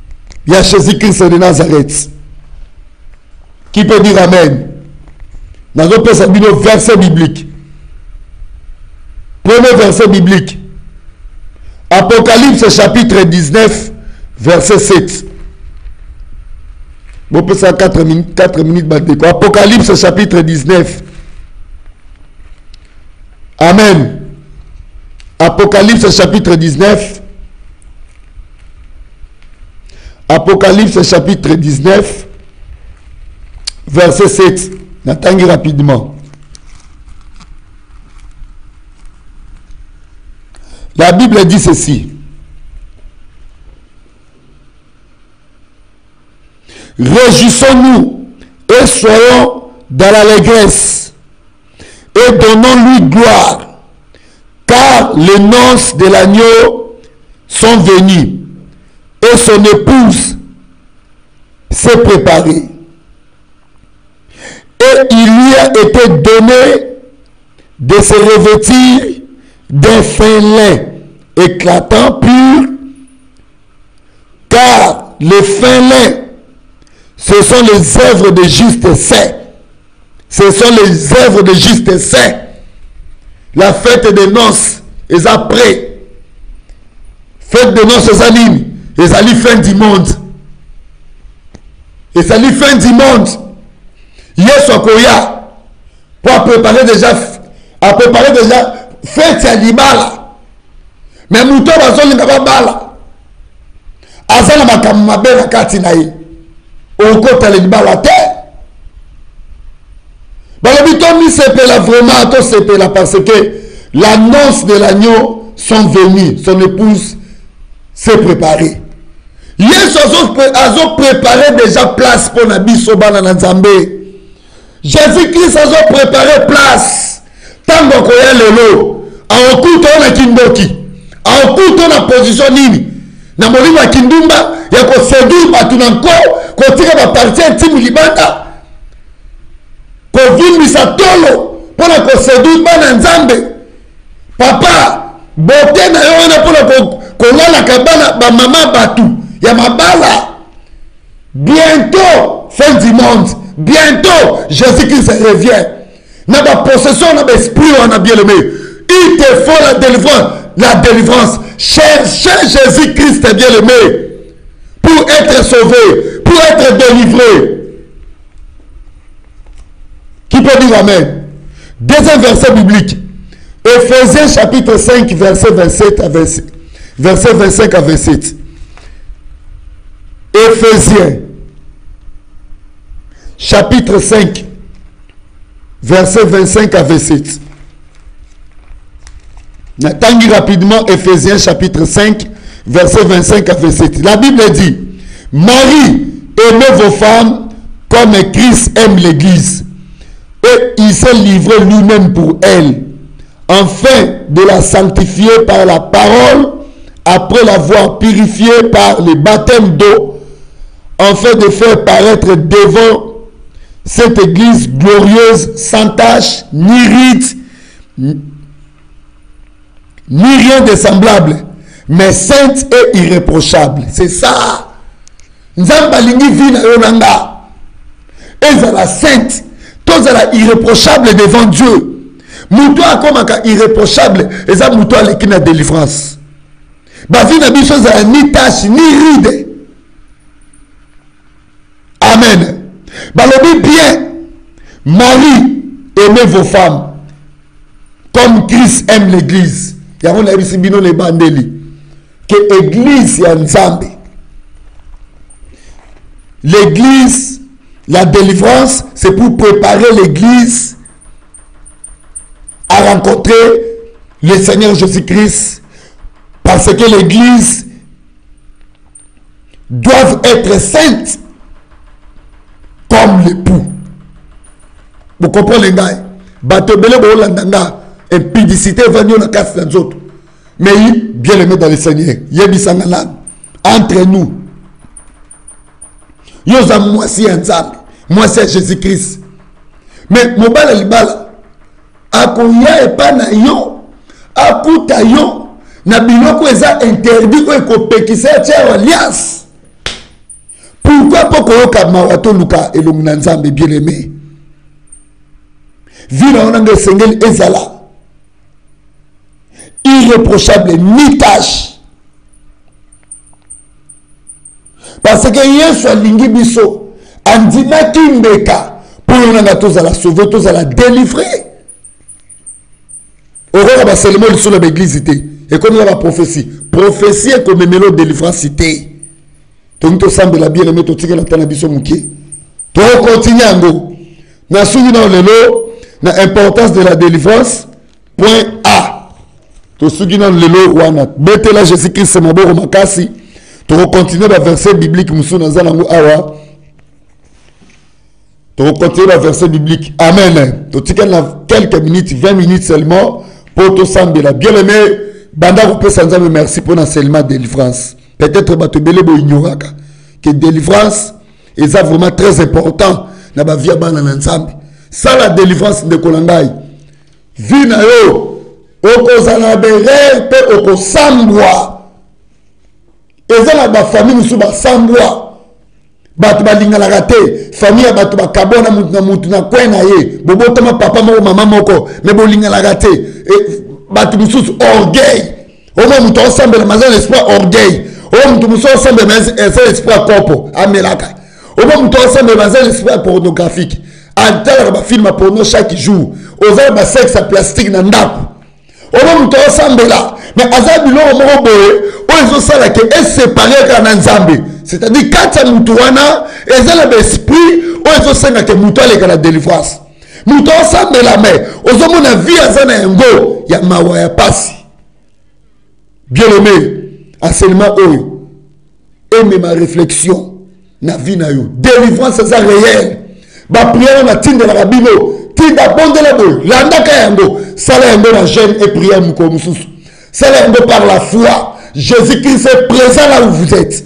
Il y a Jésus-Christ de Nazareth. Qui peut dire Amen? nazopesa bino verset biblique. Premier verset biblique. Apocalypse chapitre dix-neuf, verset sept. Bon, peut ça quatre minutes, quatre minutes, Apocalypse chapitre dix-neuf. Amen. Apocalypse chapitre dix-neuf. Apocalypse chapitre dix-neuf, verset sept. N'attendez rapidement. La Bible dit ceci. Réjouissons-nous et soyons dans l'allégresse et donnons-lui gloire, car les noces de l'agneau sont venues et son épouse s'est préparée. Et il lui a été donné de se revêtir d'un fin lin éclatant pur, car le fin lin, ce sont les œuvres de juste saint. Ce sont les œuvres de juste saint. La fête des noces est après. Fête des noces est alim. Et à la fin du monde. Et à la fin du monde. Yes, Okoya. Pour préparer déjà. À préparer déjà. Fête animale. Mais mouton va zone n'a pas bala. Azala makammabe na katinaï. Au côté de la terre. Balabiton ni sepela vraiment to sepela parce que l'annonce de l'agneau sont venus. Son épouse s'est préparée. Yes a préparé déjà place pour Nabiso Bana Nzambe. Jésus-Christ a préparé place. Tango koya lelo. A okuto na kindoki. A okuto na position nini. Na molima kindumba ya ko séduire batu nanko ko tika ba partie intime libanda. Ko vimbisa tolo pona ko séduire bana Nzambe. Papa, bote na yo na pona ko kolala kabana ba mama batu ya mabala. Bientôt fin du monde. Bientôt Jésus-Christ revient. Na ba possession na ba esprit on a bien aimé. Il te faut la délivrance, la délivrance. Cherchez Jésus-Christ bien aimé pour être sauvé, pour être délivré. Qui peut dire amen? Deuxième verset biblique. Éphésiens chapitre cinq, verset vingt-sept à vingt-sept. Verset vingt-cinq à vingt-sept. Éphésiens chapitre cinq, verset vingt-cinq à vingt-sept. N'attendez rapidement Éphésiens chapitre cinq, verset vingt-cinq à vingt-sept. La Bible dit, Marie, aimez vos femmes comme Christ aime l'Église. Et il s'est livré lui-même pour elle, afin de la sanctifier par la parole, après l'avoir purifiée par le baptême d'eau, afin de faire paraître devant cette Église glorieuse, sans tache, ni rite, ni rien de semblable, mais sainte et irréprochable. C'est ça. Nzamba lingi vi na yonanga. Ezala sainte, tozala irréprochable devant Dieu. Mouto akomaka irréprochable, eza mouto aleki na délivrance. Ba vi na biso za ni tache ni ride. Amen. Balobi bien. Marie, aimez vos femmes comme Christ aime l'Église. Yavon na bisi bino le bandeli. Que Église ya Nzambe. L'Église, la délivrance, c'est pour préparer l'Église à rencontrer le Seigneur Jésus-Christ. Parce que l'Église doit être sainte comme l'époux. Vous comprenez les gars? Batobele bolandanga. Impudicité va nous la casse les autres. Mais bien aimé dans le Seigneur. Yebisangalan. Entre nous. Yosa moi si ensemble. Moi c'est Jésus-Christ. Mais mon bal libala. Akoya et pas na yo. Akuta yo. Na biloko eza interdit ko ekopekisa tia alliance. Pourquoi pas koyoka mawato luka elongna Nzambe bien aimé? Vie na onanga sengel ezala. Irréprochable, ni tâche. Parce que Yesu alingi biso, andima kimbeka, pour onanga tozala sauver, tozala délivrer. Aurora ba seulement le sur l'église ité. Et comme il y a la prophétie, prophétie est comme mélo délivrance cité. Donc to semble la bien remettre tika la tana biso muki. To continue ngo. Na sugi na lelo na importance de la délivrance. Point A. To sugi na lelo wana. Bete la Jésus Christ maboro makasi. To continuer le verset biblique musu na zanango awa. To continuer le verset biblique. Amen. To tika na quelques minutes, vingt minutes seulement pour to semble la bien aimé. Banda vous pouvez merci pour l'enseignement de délivrance. Peut-être que vous avez ignoré que délivrance est vraiment très important dans la vie de l'ensemble. Sans la délivrance de Kolangai, vie na yo, oko zanabere pe oko sambwa. Eza na ba famille musu ba sambwa. Batu ba lingala rate, famille batu ba kabona mutu na mutu na kwena ye. Bobo tama papa moko mama moko, mais bo lingala rate. Et batu mususu orgueil. Au moins mutu ensemble la maison l'espoir orgueil. Au moins mutu musu ensemble la l'espoir corpo amelaka. Au moins mutu ensemble la maison l'espoir pornographique. Antala ba film porno chaque jour. Oza ba sexe plastique na ndaku. Au moins mutu ensemble là. Mais azabilo moko boye, o ezo sala ke est séparé kana nzambe. C'est-à-dire kata mutu wana ezala ba esprit, o ezo senga ke mutu ale kana délivrance. Mutu ensemble la mais ozo mona vie azana ngo ya mawa ya pasi. Bien aimé, enseignement oyo, aimez ma réflexion, na vie na yo, délivrance c'est ça réel. Ba prière na tinde la rabino, tinda bonde la boy, landa kayango, sala yango la jeûne et prière muko mususu. Sala yango par la foi, Jésus-Christ est présent là où vous êtes.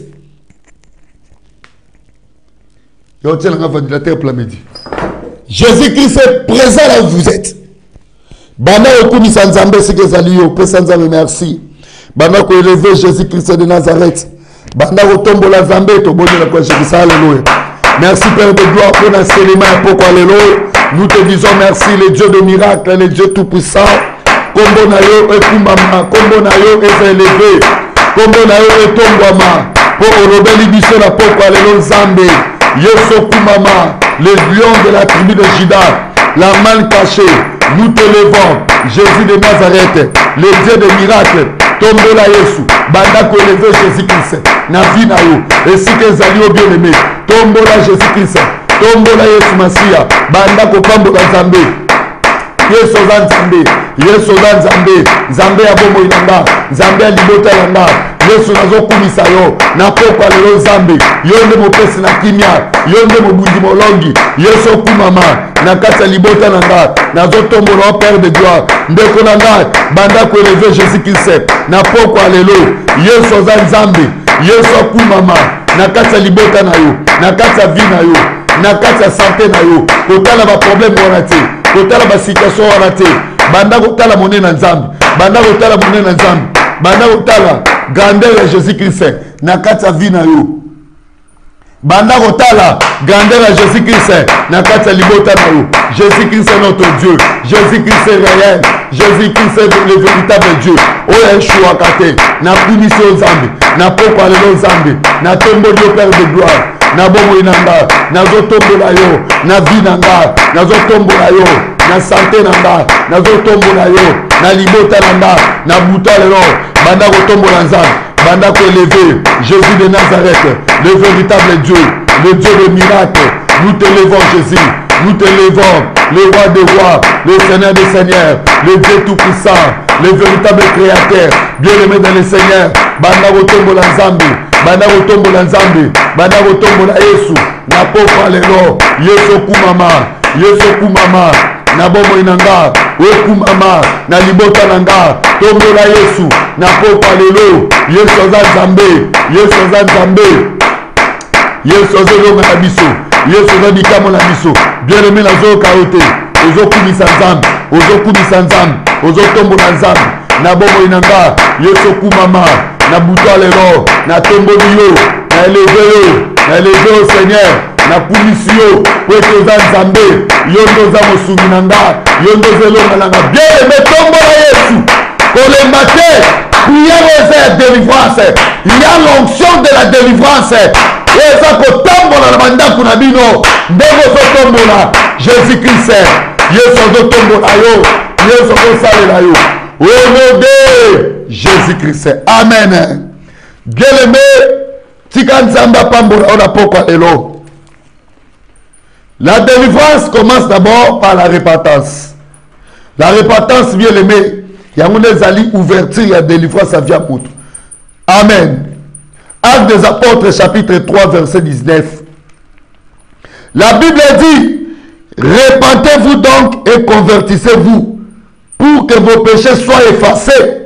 Yo tiens la ventilateur plein midi. Jésus-Christ est présent là où vous êtes. Bana okumi sanzambe sike zaliyo, pe sanzambe merci. Bana ko élever Jésus-Christ de Nazareth. Bana ko tombola Zambé to bonela kwa Jésus. Alléluia. Merci Père de gloire pour l'enseignement et pourquoi alléluia. Nous te disons merci le Dieu de miracles, le Dieu tout puissant. Kombo na yo e kumama, kombo na yo est élevé. Kombo na yo e tongwama. Pour orobeli biso la pourquoi alléluia Zambé. Yeso kumama, les lions de la tribu de Juda, la main cachée. Nous te levons, Jésus de Nazareth, le Dieu des miracles. Tombola Yesu, banda ko élever Jésus-Christ, na vie na yo, et si que zali bien aimé, tombola Jésus-Christ, tombola Yesu Masia, banda ko pambola Zambé, Yesu Zambé, Yesu Zambé, Zambé abomo inanga, Zambé libota yanga, Yesu nazo kumisa yo, na pokwa lelo Zambé, yonde mo pesi na kimia, yonde mo bundi molongi, Yesu kumama, na kata libota nanga, nazo tombola Père de gloire, ndeko nanga, banda ko élever Jésus-Christ, na pokwa lelo, Yesu Zambé, Yesu kumama, na kata libota na yo, na kata vie na yo, na kata santé na yo, kotala ba problème wana te, kotala ba situation wana te, banda kotala monena nzambe, banda kotala monena nzambe, banda kotala grandeur de Jésus-Christ na kata vie na yo, banda kotala grandeur de Jésus-Christ na kata libota na yo. Jésus-Christ est notre Dieu, Jésus-Christ est réel, Jésus-Christ est le véritable Dieu. O Yeshua kate na punition Zambé, na pokwa lelo Zambé, na tombo Dieu Père de gloire, na bomo inanga, na zo tombo la yo, na vie nanga, na zo tombo la yo, na santé nanga, na zo tombo la yo, na libota nanga, na buta lelo, banda ko tombo la Nzambe, banda ko élever Jésus de Nazareth, le véritable Dieu, le Dieu de miracles. Nous te levons Jésus, nous te levons le roi des rois, le Seigneur des seigneurs, le Dieu tout puissant, le véritable créateur, bien aimé dans le Seigneur. Banda ko tombo la Nzambe, banda ko tombo la Nzambe, banda ko tombo la Yesu, na pokwa lelo, Yesu kumama, Yesu kumama, na bomo inanga, we kumama, na libota nanga, tombo la Yesu, na pokwa lelo, Yesu za Nzambe, Yesu za Nzambe, Yesu zo na biso, Yesu za bikamo na biso, bien aimé na zo kaote, ozo kumisa Nzambe, ozo kumisa Nzambe, ozo tombo na Nzambe, na bomo inanga, Yesu kumama, na buto lelo, na tombo yo, na élevé yo, na élevé au Seigneur, na nakumisi yo po ete oza nzambe yo nde oza mosungi na nga yo nde oza elonga na nga bien aimé tombola yesu kolemba te prière eza ya délivrance il y a l'onction de la délivrance eza kotambola na bandako na bino ndenge ozotombola jésus christ yesu azotombola yo yesu akosalela yo au nom de jésus christ amen bien aimé tika nzambe apambola oyo na pokwa lelo. La délivrance commence d'abord par la repentance. La repentance, bien aimé, il y a une zali ouverture, il y a délivrance à via poutre. Amen. Actes des apôtres, chapitre trois, verset dix-neuf. La Bible dit, repentez-vous donc et convertissez-vous pour que vos péchés soient effacés.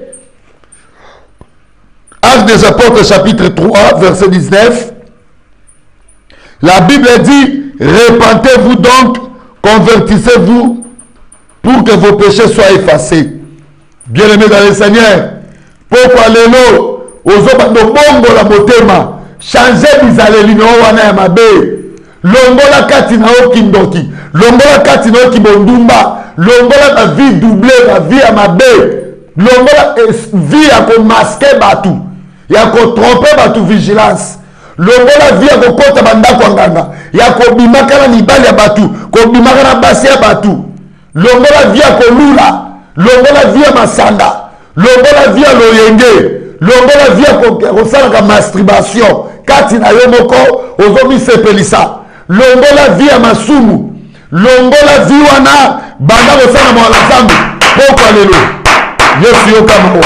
Actes des apôtres, chapitre trois, verset dix-neuf. La Bible dit, repentez-vous donc, convertissez-vous pour que vos péchés soient effacés. Bien-aimés dans le Seigneur, pourquoi lelo ozobando bongo la motema changer bizaleli no wana ya mabe longola kati na okindoki longola kati na okibondumba longola na vie doublée na vie ya mabe longola vie ya ko masquer batu ya ko tromper batu vigilance longola vie ya kokota bandako nganga ya kobimaka na mibali ya batu kobimaka na basi ya batu longola vie ya kolula longola vie ya masanda longola vie ya loyenge longola vie ya kosalaka masturbation kati na yo moko ozomisepelisa longola vie ya masumu longola vie wana banda kosala mwana nzambe pokwa lelo yesu yoka mawa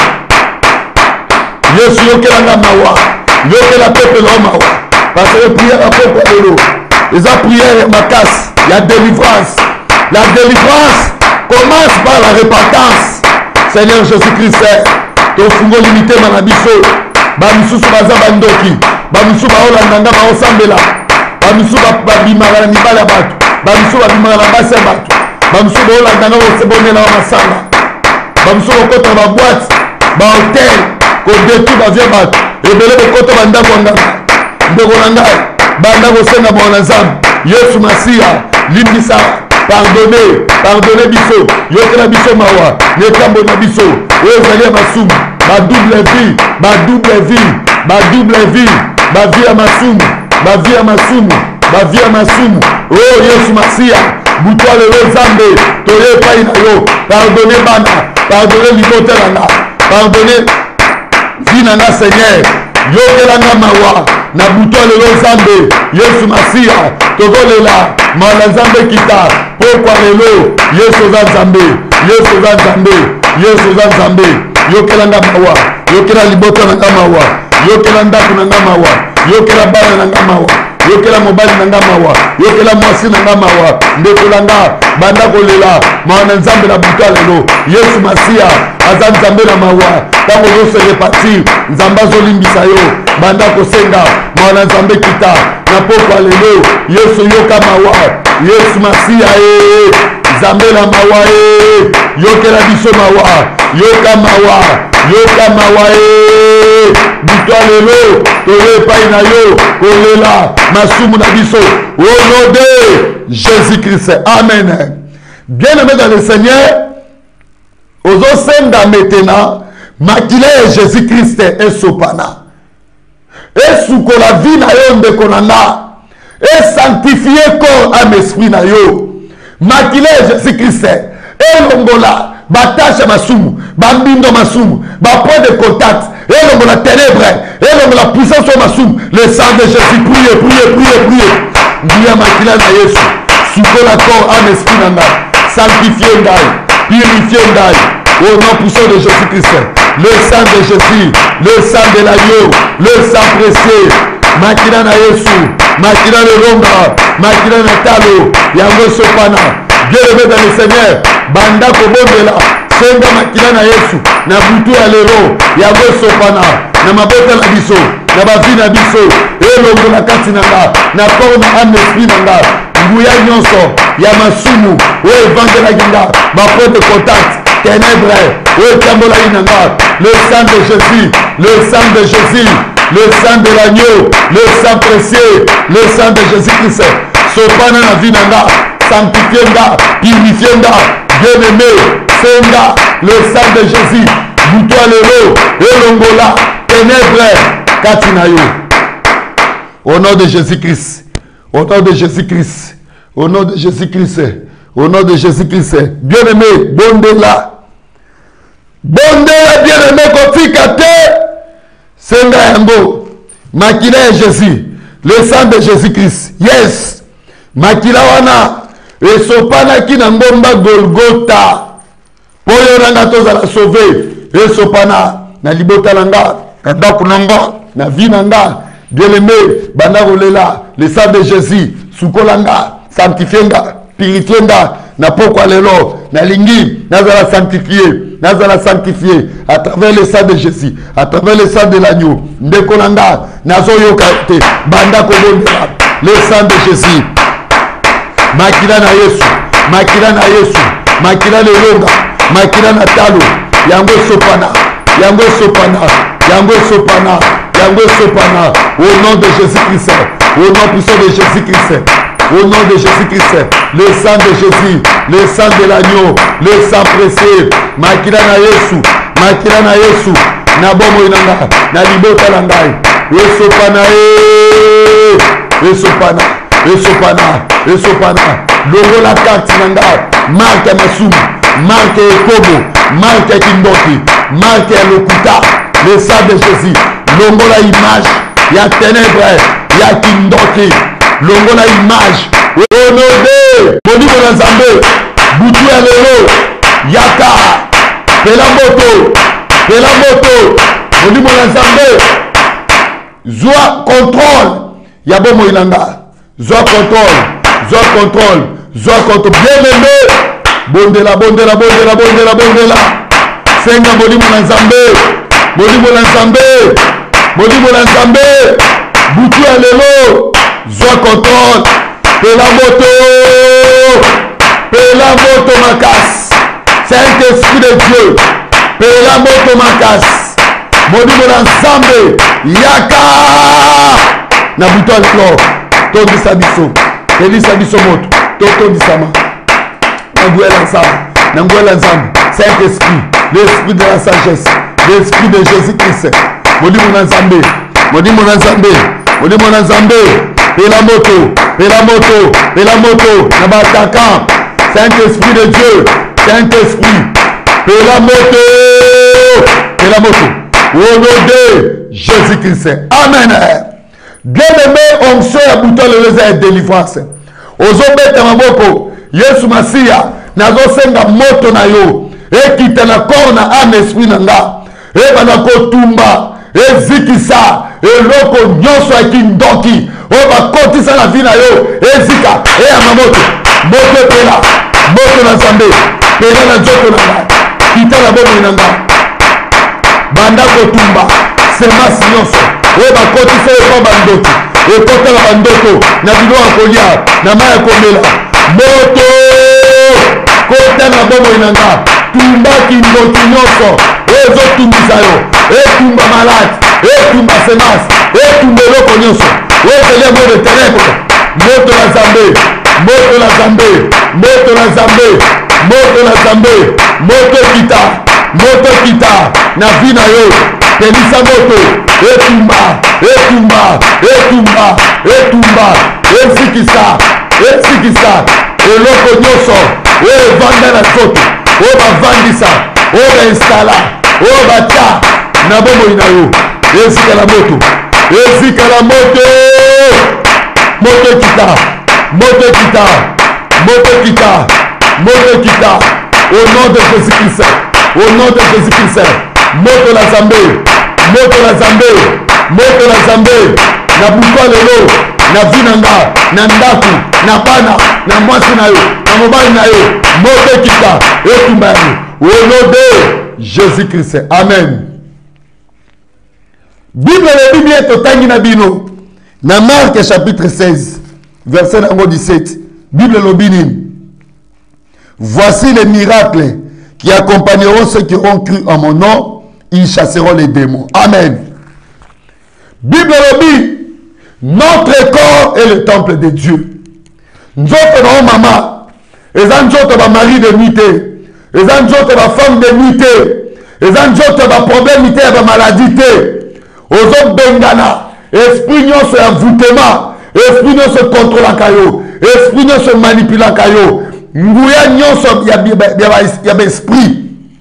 yesu yokelanga mawa yokela pepelo mawa parce que prière à pokwa lelo eza prière ya makasi ya délivrance. La délivrance commence par la repentance. Seigneur Jésus-Christ, ton fungo limité manabiso, bamisusu baza bandoki, bamisu baolanda baosambela, bamisu babimaka na mibali ya bato, bamisu babimaka na basi ya bato, bamisu baolanda bosebonela wa masanga, bamisu bakota baboite, bahotel, kodétruire bavia bato, ebele bokota bandako nganga, ndeko na ngai, banda kosenga mwana nzambe, Yesu Masiya, limbisa. Pardonnez, pardonnez biso, yokela biso mawa, nekambo na biso, oyezali ya masumu, ba double vie, ba double vie, ba double vie, ba vie ya masumu, ba vie ya masumu, ba vie ya masumu. Oh Yesu Masiya, butwa lelo Nzambe, toye epai na yo, pardonnez bana, pardonnez libota na nga, pardonnez vie na nga Seigneur, yokela nga mawa, na butwa lelo Nzambe, Yesu Masiya, tozolela, mwana Nzambe kita, pourquoi lelo, Yesu za Nzambe, Yesu za Nzambe, Yesu za Nzambe, yokela nga mawa, yokela libota na nga mawa, yokela ndako na nga mawa, yokela bana na nga mawa, yokela mobali na nga mawa, yokela mwasi na nga mawa, ndeko na nga, banda kolela, mwana Nzambe na butwa lelo, Yesu Masiya, aza Nzambe na mawa, tango zose repartir, Nzambe azolimbisa yo, banda kosenga, mwana Nzambe kita, na pokwa lelo, Yesu yoka mawa, Yesu Masiya e, Nzambe na mawa e, yokela biso mawa, yoka mawa, yoka mawa e, butwa lelo, toye epai na yo, kolela, masumu na biso, au nom de Jésus-Christ, amen. Bien-aimé dans le Seigneur, ozo senda maintenant, makile Jésus-Christ et sopana. Et sous la vie na yo ndeko na nga, et sanctifier corps âme esprit na yo. Makile Jésus-Christ et longola batasha masumu, bambindo masumu, ba point de contact, et longola ténèbres, et longola puissance au masumu, le sang de Jésus, priez, priez, priez, priez. Dia makila na Yesu, sous la corps âme esprit na nga, sanctifier ndai, purifier ndai, au nom puissant de Jésus-Christ. Le sang de Jésus, le sang de l'agneau, le sang précieux. Makina na Yesu, makina le ronga, makina na talo, yango sopana. Bien-aimé dans le Seigneur, banda kobondela, senga makina na Yesu, na butu ya lero, yango sopana, na mabota na biso, na bavi na biso, elongo na kati na nga, na corps na âme esprit na nga, nguya nyonso, ya masumu, o evangela ginga, ba point de contact, ténèbres, o tambola inanga, le sang de Jésus, le sang de Jésus, le sang de l'agneau, le sang précieux, le sang de Jésus-Christ, sopana na vie nanga, sanctifie nga, purifie nga, bien-aimé, senga, le sang de Jésus, bouto lelo, elongola, ténèbres, katinayo. Au nom de Jésus-Christ, au nom de Jésus-Christ, au nom de Jésus-Christ, au nom de Jésus-Christ, bien-aimé, bondela, bondela, bien-aimé, kofikate, senga yango, makila ya Jésus, le sang de Jésus-Christ, yes, makila wana, esopana ki na ngomba Golgotha, poyo nanga tozala sauvé, esopana na libota nanga, kadaku nanga, na vie nanga, bien-aimé, banda rolela, le sang de Jésus, sukolanga, sanctifienga, purifienga, na pokwa lelo, na lingi, nazala sanctifié, nazala sanctifié, à travers le sang de Jésus, à travers le sang de l'agneau, ndekolanga, nazoyo kate, banda kobondela, le sang de Jésus, makila na Yesu, makila na Yesu, makila lelonga, makila na talo, yango sopana, yango sopana, yango sopana, yango sopana, au nom de Jésus-Christ, au nom puissant de Jésus-Christ, au nom de Jésus-Christ, le sang de Jésus, le sang de l'agneau, le sang précieux, makila na Yesu, makila na Yesu, na bomo inanga, na libota langai, esopana e, esopana, esopana, esopana, logo la carte nanga, marque masumu, marque ekobo, marque kindoki, marque lokuta, le sang de Jésus, longo la image, ya ténèbres, ya kindoki, longo la image, onode, boni bona Nzambe, butu ya lelo, yaka, pela moto, pela moto, boni bona Nzambe, zwa contrôle, ya bomo inanga, zwa contrôle, zwa contrôle, zwa contrôle, bien-aimé, bondela, bondela, bondela, bondela, bondela, senga boni bona Nzambe, boni bona Nzambe, boni bona Nzambe, butu ya lelo, zwa contrôle, pela moto, pela moto makas, Saint-Esprit de Dieu, pela moto makas, boni bona Nzambe, yaka, na butu ya lelo, tondisa biso, telisa biso moto, totondisama, nangwela Nzambe, nangwela Nzambe, Saint-Esprit, l'esprit de la sagesse, l'esprit de Jésus-Christ, boni bona Nzambe, boni bona Nzambe, boni bona Nzambe, pela moto, pela moto, pela moto, na bataka, Saint-Esprit de Dieu, Saint-Esprit, pela moto, pela moto, au nom de Jésus-Christ. Amen. Bien-aimé, on se a bouton le lézard et délivrance. Ozobeta maboko, Yesu Masia, nazo senga moto na yo, e kita na corps na âme esprit nanga, e bana kotumba, e zikisa, e loko nyonso ya kindoki, o ba kotisa na vie na yo, e zika, e ama moto, moto pela, moto na Nzambe, pela na nzoto nanga, kita na bomo nanga, banda kotumba, semasi nyonso, o ba kotisa e kwa bandoki, e kota na bandoto, na bino ya kolia, na maya komela, moto, kota na bomo inanga, tumba kindoki nyonso, ezo tumbisa yo, etumba malade, etumba semasi, etumba eloko nyonso, ezele mo de ténèbres, moto na Nzambe, moto na Nzambe, moto na Nzambe, moto na Nzambe, moto kita, moto kita, na vie na yo, pelisa moto, etumba, etumba, etumba, etumba, esikisa, esikisa, eloko nyonso, evanda na nzoto, o bavandisa, o bainstala, o batia, na bomoi na yo, ezika la moto, ezika la moto, moto kita, moto kita, moto kita, moto kita, au nom de Jésus-Christ, au nom de Jésus-Christ, moto la Nzambe, moto la Nzambe, moto la Nzambe, na buka lelo, na vinanga, na ndaku, na bana, na mwasi na yo, na mobali na yo, moto kita, etumba yo, au nom de Jésus-Christ. Amen. Bible le Bible est totangi na bino. Na Marc chapitre seize, verset dix-sept. Bible le Bible. Voici les miracles qui accompagneront ceux qui auront cru en mon nom. Ils chasseront les démons. Amen. Bible le Bible. Notre corps est le temple de Dieu. nzoto na mama eza nzoto ba mari de nuit te eza nzoto ba femme de nuit te eza nzoto ba problème te ya ba maladie te ozo bengana esprit nyonso ya voûtement esprit nyonso contrôlaka yo esprit nyonso manipulaka yo nguya nyonso ya ba esprit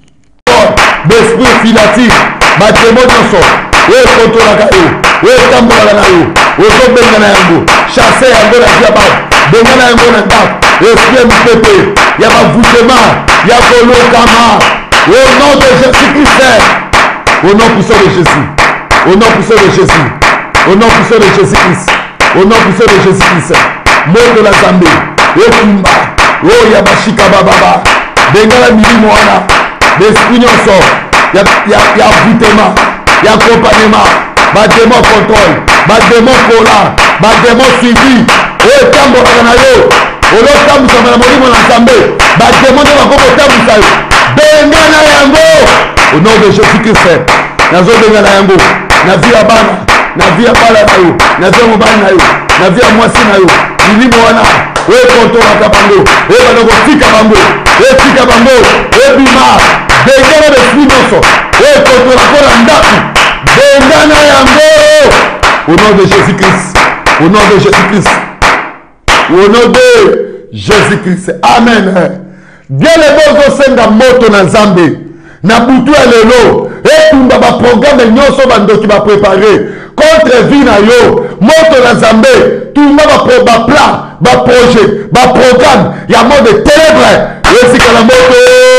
d'esprit filatique batemo nyonso oyo kontrolaka yo oyo etambolaka na yo ozobengana yango chasse yango na via bato bengana yango na ndako esprit ya mipepe ya bavoutema ya kolokama au nom de Jésus-Christ, au nom puissant de Jésus, au nom puissant de Jésus, au nom puissant de Jésus-Christ, au nom puissant de Jésus-Christ, mot de la Zambie etumba oh yabashika baba bengala milimo wana l'esprit nyonso ya ya ya voûtement ya accompagnement ba démon contrôle ba démon kola ba démon suivi oh tambolaka na yo olo tambusa na molimo na Nzambe ba démon de bakoko tambusa yo bengana yango au nom de Jésus-Christ nazo bengana yango na vie ya bana na vie ya bala na yo na vie ya mobali na yo na vie ya mwasi na yo milimo wana oyo kontrolaka bango oyo bana kotika bango oyo tika bango ebima bengana l'esprit nyonso oyo kontrolaka na ndako bengana yango au nom de Jésus-Christ au nom de Jésus-Christ au nom de Jésus-Christ amen bien le bozo senga moto na Nzambe na butu ya lelo etumba ba programme nyonso bandoki ba préparer contre vie na yo moto na Nzambe tumba ba pro ba plan ba projet ba programme ya mode ténèbres esika na moto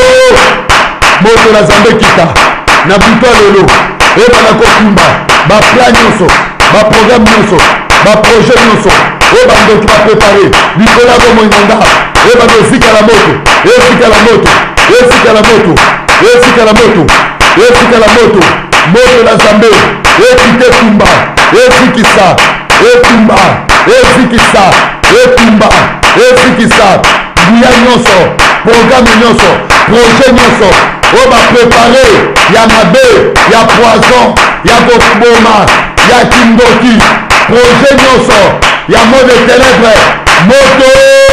moto na Nzambe kita na butu ya lelo e bana ko tumba ba plan nyonso ba programme nyonso ba projet nyonso e bandoki ba préparer likola ko moinanga e bana esika na moto esika na moto esika na moto esika la moto esika la moto moto na Nzambe ekite tumba esikisa etumba esikisa etumba esikisa buya nyonso programme nyonso projet nyonso oyo baprépare ya mabe ya poison ya koboma ya kindoki projet nyonso ya mode ténèbre moto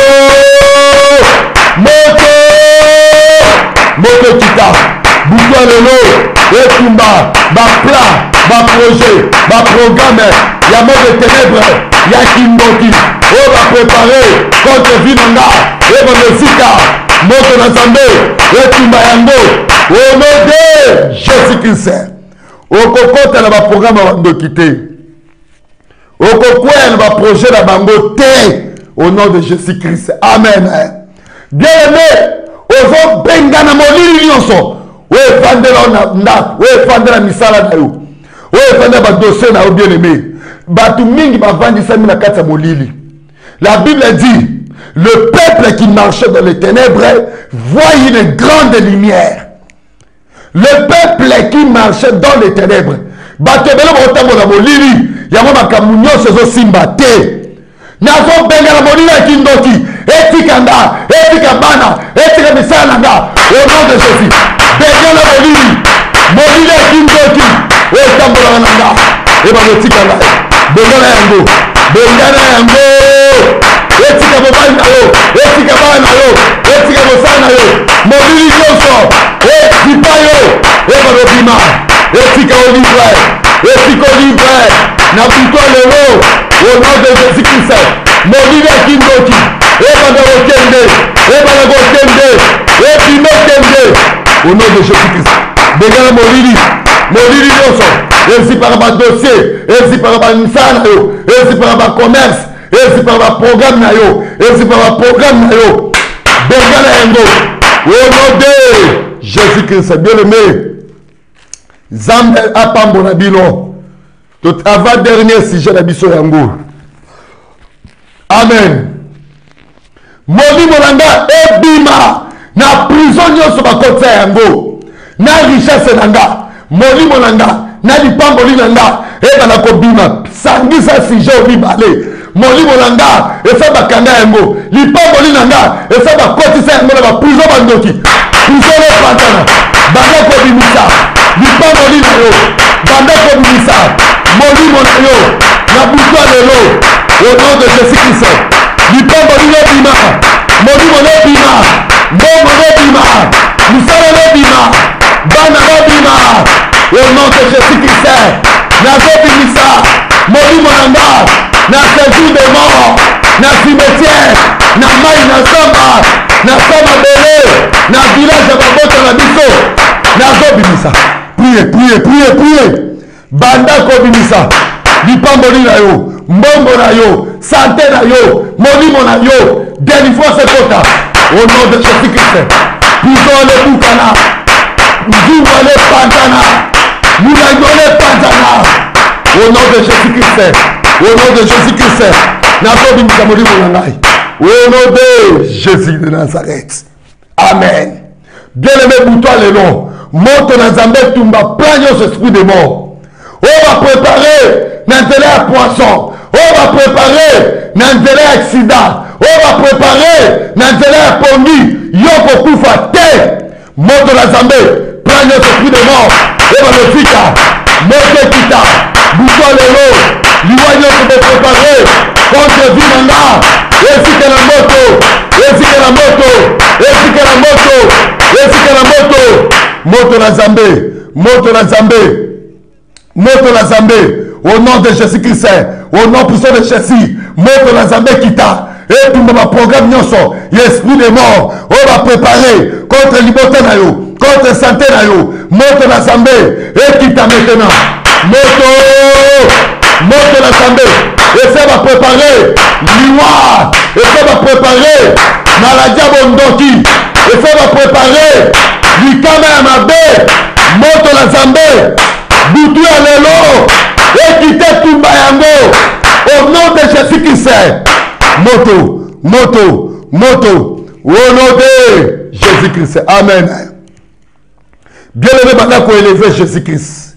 moto moto kita butu ya lelo etumba baplan baprojet baprogramme ya mode ténèbre ya kindoki oyo baprépare contre vie na nga ebamesika moto na Nzambe etumba yango au nom de Jésus-Christ okokota na baprogramme ya bandoki te okokwea na baprojet na bango te au nom de Jésus-Christ amen bien aimé ozo bengana molili nyonso oyo efandela na ndako oyo efandela misala na yo oyo efandela badossier na yo bien aimé bato mingi bavandisami na kati ya molili. La Bible dit le peuple qui marchait dans les ténèbres voyait une grande lumière. Le peuple qui marchait dans les ténèbres bato ebele bakotambola molili yango makambo nyonso ezosimba te. Nazo bengana molili ya kindoki etika nga etika bana etika misala na nga au nom de Jésus. Bengana molili molili ya kindoki etambolaka na nga ebakotika nga bengana yango bengana yango etika mobali na yo etika bana na yo etika mosala na yo molili nyonso ekipa yo ebalobima etika olivre etika olivre na buto lelo au nom de Jésus-Christ molili ya kindoki ebanda kokende ebanda kokende ebima okende au nom de Jésus-Christ bengana molili molili nyonso ezipaka badossier ezipaka bamisala na yo ezipaka bacommerce ezipaka baprogramme na yo ezipaka baprogramme na yo bengana yango au nom de Jésus-Christ bien aimé Nzambe apambola bino avant dernier sujet na biso yango amen. Molimo nanga ebima na prison nyonso bakotsa yango na richesse nanga molimo nanga na lipamboli nanga ebana kobima sangisa sujet obibale molimo nanga esa bakanga yango lipamboli nanga esa bakotisa yango na baprison bandoki prison epantana banda kobimisa lipamboli na yo banda kobimisa molimo na yo na butwa lelo au nom de Jésus-Christ. Likambo lobima molimo lobima mbongo lobima musala lobima bana lobima au nom de Jésus-Christ. Nazobimisa molimo na nga na séjour de mort na cimetière na mai na zamba na sama bele na village ya babota na biso nazobimisa. Priez, priez, priez, priez. Banda kobimisa lipamboli na yo mbongo na yo santé na yo molimo na yo délivrance ekota au nom de Jésus-Christ. Prison le bukana nzungu le pantana mulango le pantana au nom de Jésus-Christ. Au nom de Jésus-Christ. Nazobimisa molimo na ngai au nom de Jésus de Nazareth. Amen. Bien-aimé bouton le nom moto na Nzambe tumba plein de esprit de mort. On va préparer n'intérêt à poisson. On va préparer n'intérêt à accident. On va préparer n'intérêt à pongi. Yoko kufa te. Moto la Nzambe plein de esprit de mort. On va le fika. Moto kita. Bouton le lot. Liwanyo se préparer contre Vinanga. Et si que la moto. Et si que la moto. Et si que la moto. Et si que la moto. Moto la Nzambe. Moto la Nzambe. Moto la Zambé, au nom de Jésus-Christ, au nom puissant de Jésus, moto la Zambé quitta. Et tout mon programme nyonso, l'esprit de mort, on va préparer contre liberté na yo, contre santé na yo, moto la Zambé, et quitta maintenant. Moto, moto la Zambé, et ça va préparer l'iwa, et ça va préparer maladie bondoki, et ça va préparer l'ikame amabe, moto la Zambé. Boutou à l'élo et quitter Tumba Yango au nom de Jésus-Christ. Moto, moto, moto, au nom de Jésus-Christ. Amen. Bien-aimé, maintenant qu'on élève Jésus-Christ.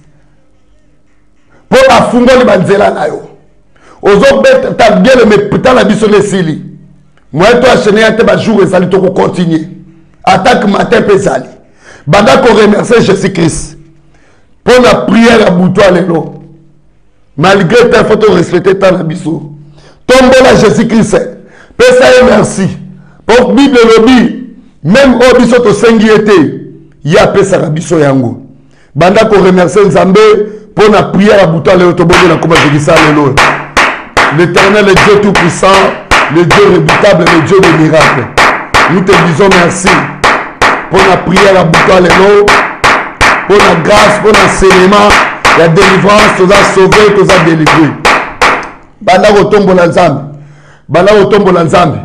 Pour affungo les banzela na yo. Ozo bet ta bien-aimé putain la biso les sili. Moi toi chaîne te ba jour et sali to continuer. Attaque matin pesali. Banda qu'on remercie Jésus-Christ. Pour la prière à bouton l'élo. Malgré ta photo respecter ta nabiso. Tombe là Jésus-Christ. Pesa et merci. Pour Bible lobby. Même au biso to sengiete. Ya pesa rabiso yango. Banda ko remercie Nzambe. Pour la prière à bouton l'élo. To bonne na comment je dis ça l'élo. L'Éternel est Dieu tout-puissant. Le Dieu redoutable. Le Dieu des miracles. Nous te disons merci. Pour la prière à bouton l'élo. Pour la grâce, pour l'enseignement, la délivrance, tu as sauvé, tu as délivré. Banda otombo la Nzambe. Banda otombo la Nzambe.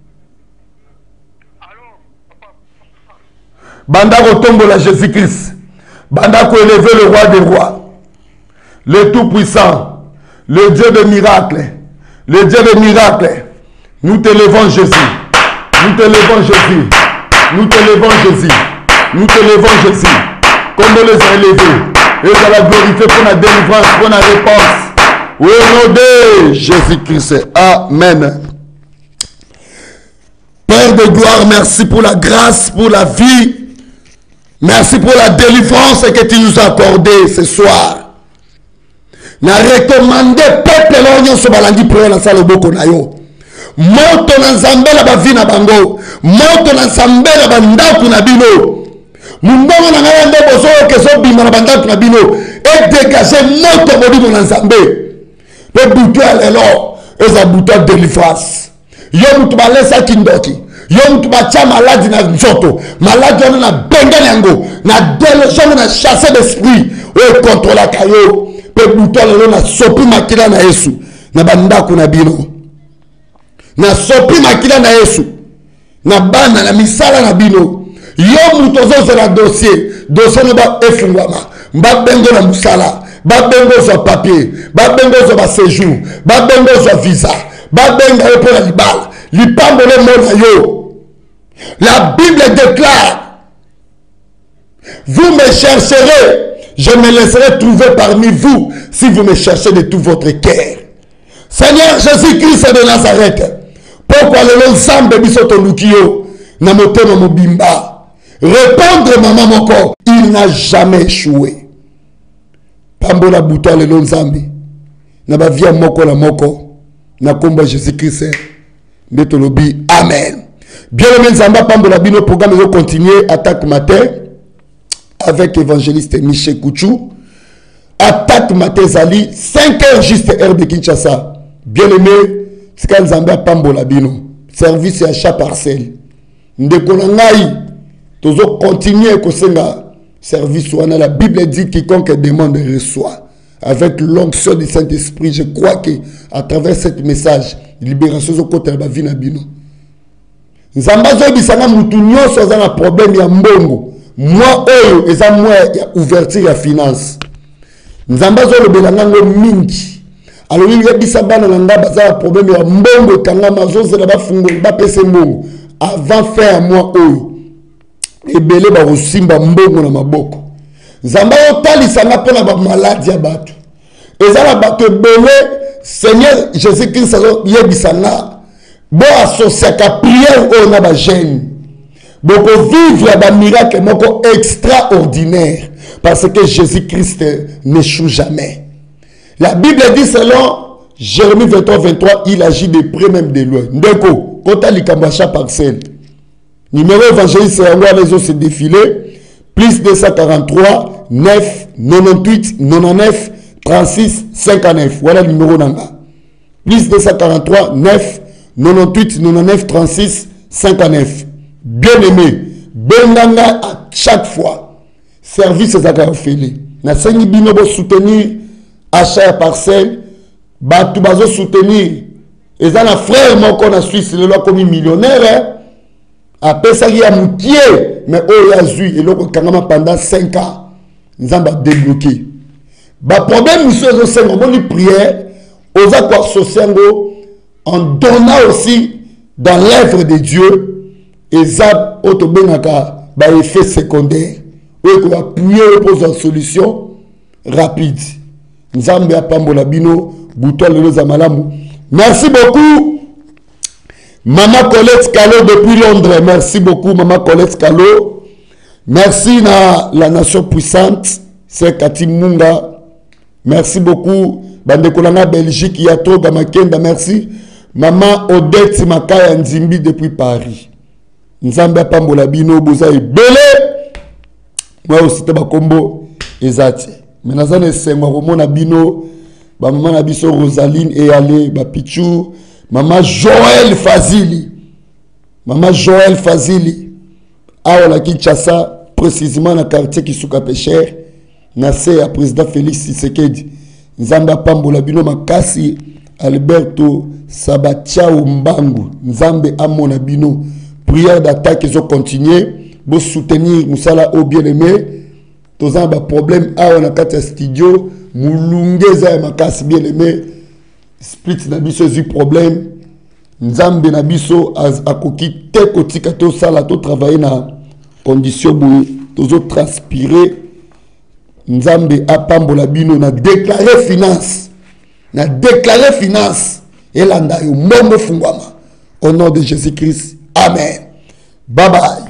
Banda otombo la Jésus-Christ. Banda ko élever le roi des rois. Le tout-puissant. Le Dieu de miracles. Le Dieu de miracles. Nous t'élevons Jésus. Nous t'élevons Jésus. Nous t'élevons Jésus. Nous t'élevons Jésus. Comme on les a élevés. Et ça la glorifier pour la délivrance, pour la réponse. Au nom de Jésus-Christ. Amen. Père de gloire, merci pour la grâce, pour la vie. Merci pour la délivrance que tu nous as accordée ce soir. Na recommandé peuple l'oignon sur balandi pour la salle boko na yo. Moto na Nzambe la bavi na bango. Moto na Nzambe la bandaku na bino. Mumbongo na ngaya ndebo so keso bima na bandaku na bino. Et dégager moto mobimo na Nzambe. Pe butu alelo. Eza butu de délivrance. Yo mutu balesa kindoki. Yo mutu bacha maladi na nzoto. Maladi ono na benga yango. Na déloger na chasser d'esprit. O contrôler kayo. Pe butu alelo na sopi makila na Yesu. Na bandaku na bino. Na sopi makila na Yesu. Na bana na misala na bino. Yo mutozo zera dossier. Dossier no ba efungwama. Mba bengo na musala. Ba bengo zo papier. Ba bengo zo ba séjour. Ba bengo zo visa. Ba bengo yo pour la libala. Lipambo le mona yo. La Bible déclare. Vous me chercherez. Je me laisserai trouver parmi vous. Si vous me cherchez de tout votre cœur. Seigneur Jésus-Christ de Nazareth. Pourquoi le ensemble bisoto lukio. Na motema mobimba. Répondre maman mon corps. Il n'a jamais échoué. Pambola bouton le Nzambe. na ba via moko la moko na komba Jésus Christ ndeto lobi amen. Bien aimé Nzamba pambola bino programme va continuer attaque matin avec évangéliste Michel Kouchou. Attaque matin zali cinq heures juste heure de Kinshasa. Bien aimé Ska Nzamba pambola bino service à chaque parcelle. Ndeko na ngai tozo continuer ko senga service wana la Bible dit quiconque demande reçoit. Avec l'onction du Saint-Esprit, je crois que à travers ce message, libération au côté de la vie na bino. Nzamba zo bisanga mutu nyonso za na problème ya mbongo. Moi oyo eza moi ya ouverture ya finance. Nzamba zo le belanga ngo mingi. Alors il y a bisaba na ngaba za problème ya mbongo kanga mazo za ba fungo ba pese mbongo. Avant faire moi oyo. Ebele ba rosimba mbongo na maboko. Nzamba yo talisanga pona ba maladie ya bato. Ezala bato ebele Seigneur Jésus Christ alo yebisanga. Bon associé à prière on a ba gêne. Boko vivre ba miracle moko extraordinaire parce que Jésus Christ n'échoue jamais. La Bible dit selon Jérémie vingt-trois vingt-trois, il agit de près même de loin. Ndeko, kota likambacha parcelle. Numéro évangéliste c'est en les autres se défiler plus deux cent quarante-trois neuf quatre-vingt-dix-huit quatre-vingt-dix-neuf trente-six cinquante-neuf. Voilà le numéro nanga. Plus deux cent quarante-trois neuf quatre-vingt-dix-huit quatre-vingt-dix-neuf trente-six cinquante-neuf. Bien aimé, benanga à chaque fois. Service à Zakafeli. Na sengi bino bo soutenir achat à parcelle. Batu bazo soutenir. Et ça na frère moko na Suisse le loi comme millionnaire. Après ça il y a moutier mais oh ya zui et loko kangama pendant cinq ans. Nzamba débloqué. Ba problème monsieur zo sengo boni prière aux accords sociaux en donnant aussi dans l'œuvre de Dieu. Et ça, autobenaka, bah effet secondaire, où qu'on va appuyer pour une solution rapide. Nzambe apambola bino, bouton le zamalamu. Merci beaucoup, Maman Colette Calo depuis Londres. Merci beaucoup, Maman Colette Calo. Merci na la nation puissante, c'est Kati Munga. Merci beaucoup, Bande Kolanga Belgique, Yato Gamakenda. Merci, Maman Odette Makaya Nzimbi depuis Paris. Nzamba pambola bino boza ebele moi aussi te ba kombo ezati menazane sengwa komona bino ba mama na biso Rosaline et ale ba Pichu mama Joël Fazili mama Joël Fazili awa la Kinshasa précisément na quartier Kisuka Pêcheur na se à président Félix Tshisekedi. Nzamba pambola bino makasi Alberto Sabatia Mbangu Nzambe amona bino. Prière d'attaque, ils ont continué. Pour soutenir Moussala au bien-aimé. Tous un problème à on a quatre studios. Moulungeza makas bien-aimé. Split nabiso du problème. Nzambe nabiso a koki te kotika to sala to travailler na condition boue. Tous autres transpirer. Nzambe a pambola bino na déclarer finance. Na déclarer finance. Et là, on a eu mon fungwama. Au nom de Jésus-Christ. Amen. Bye bye.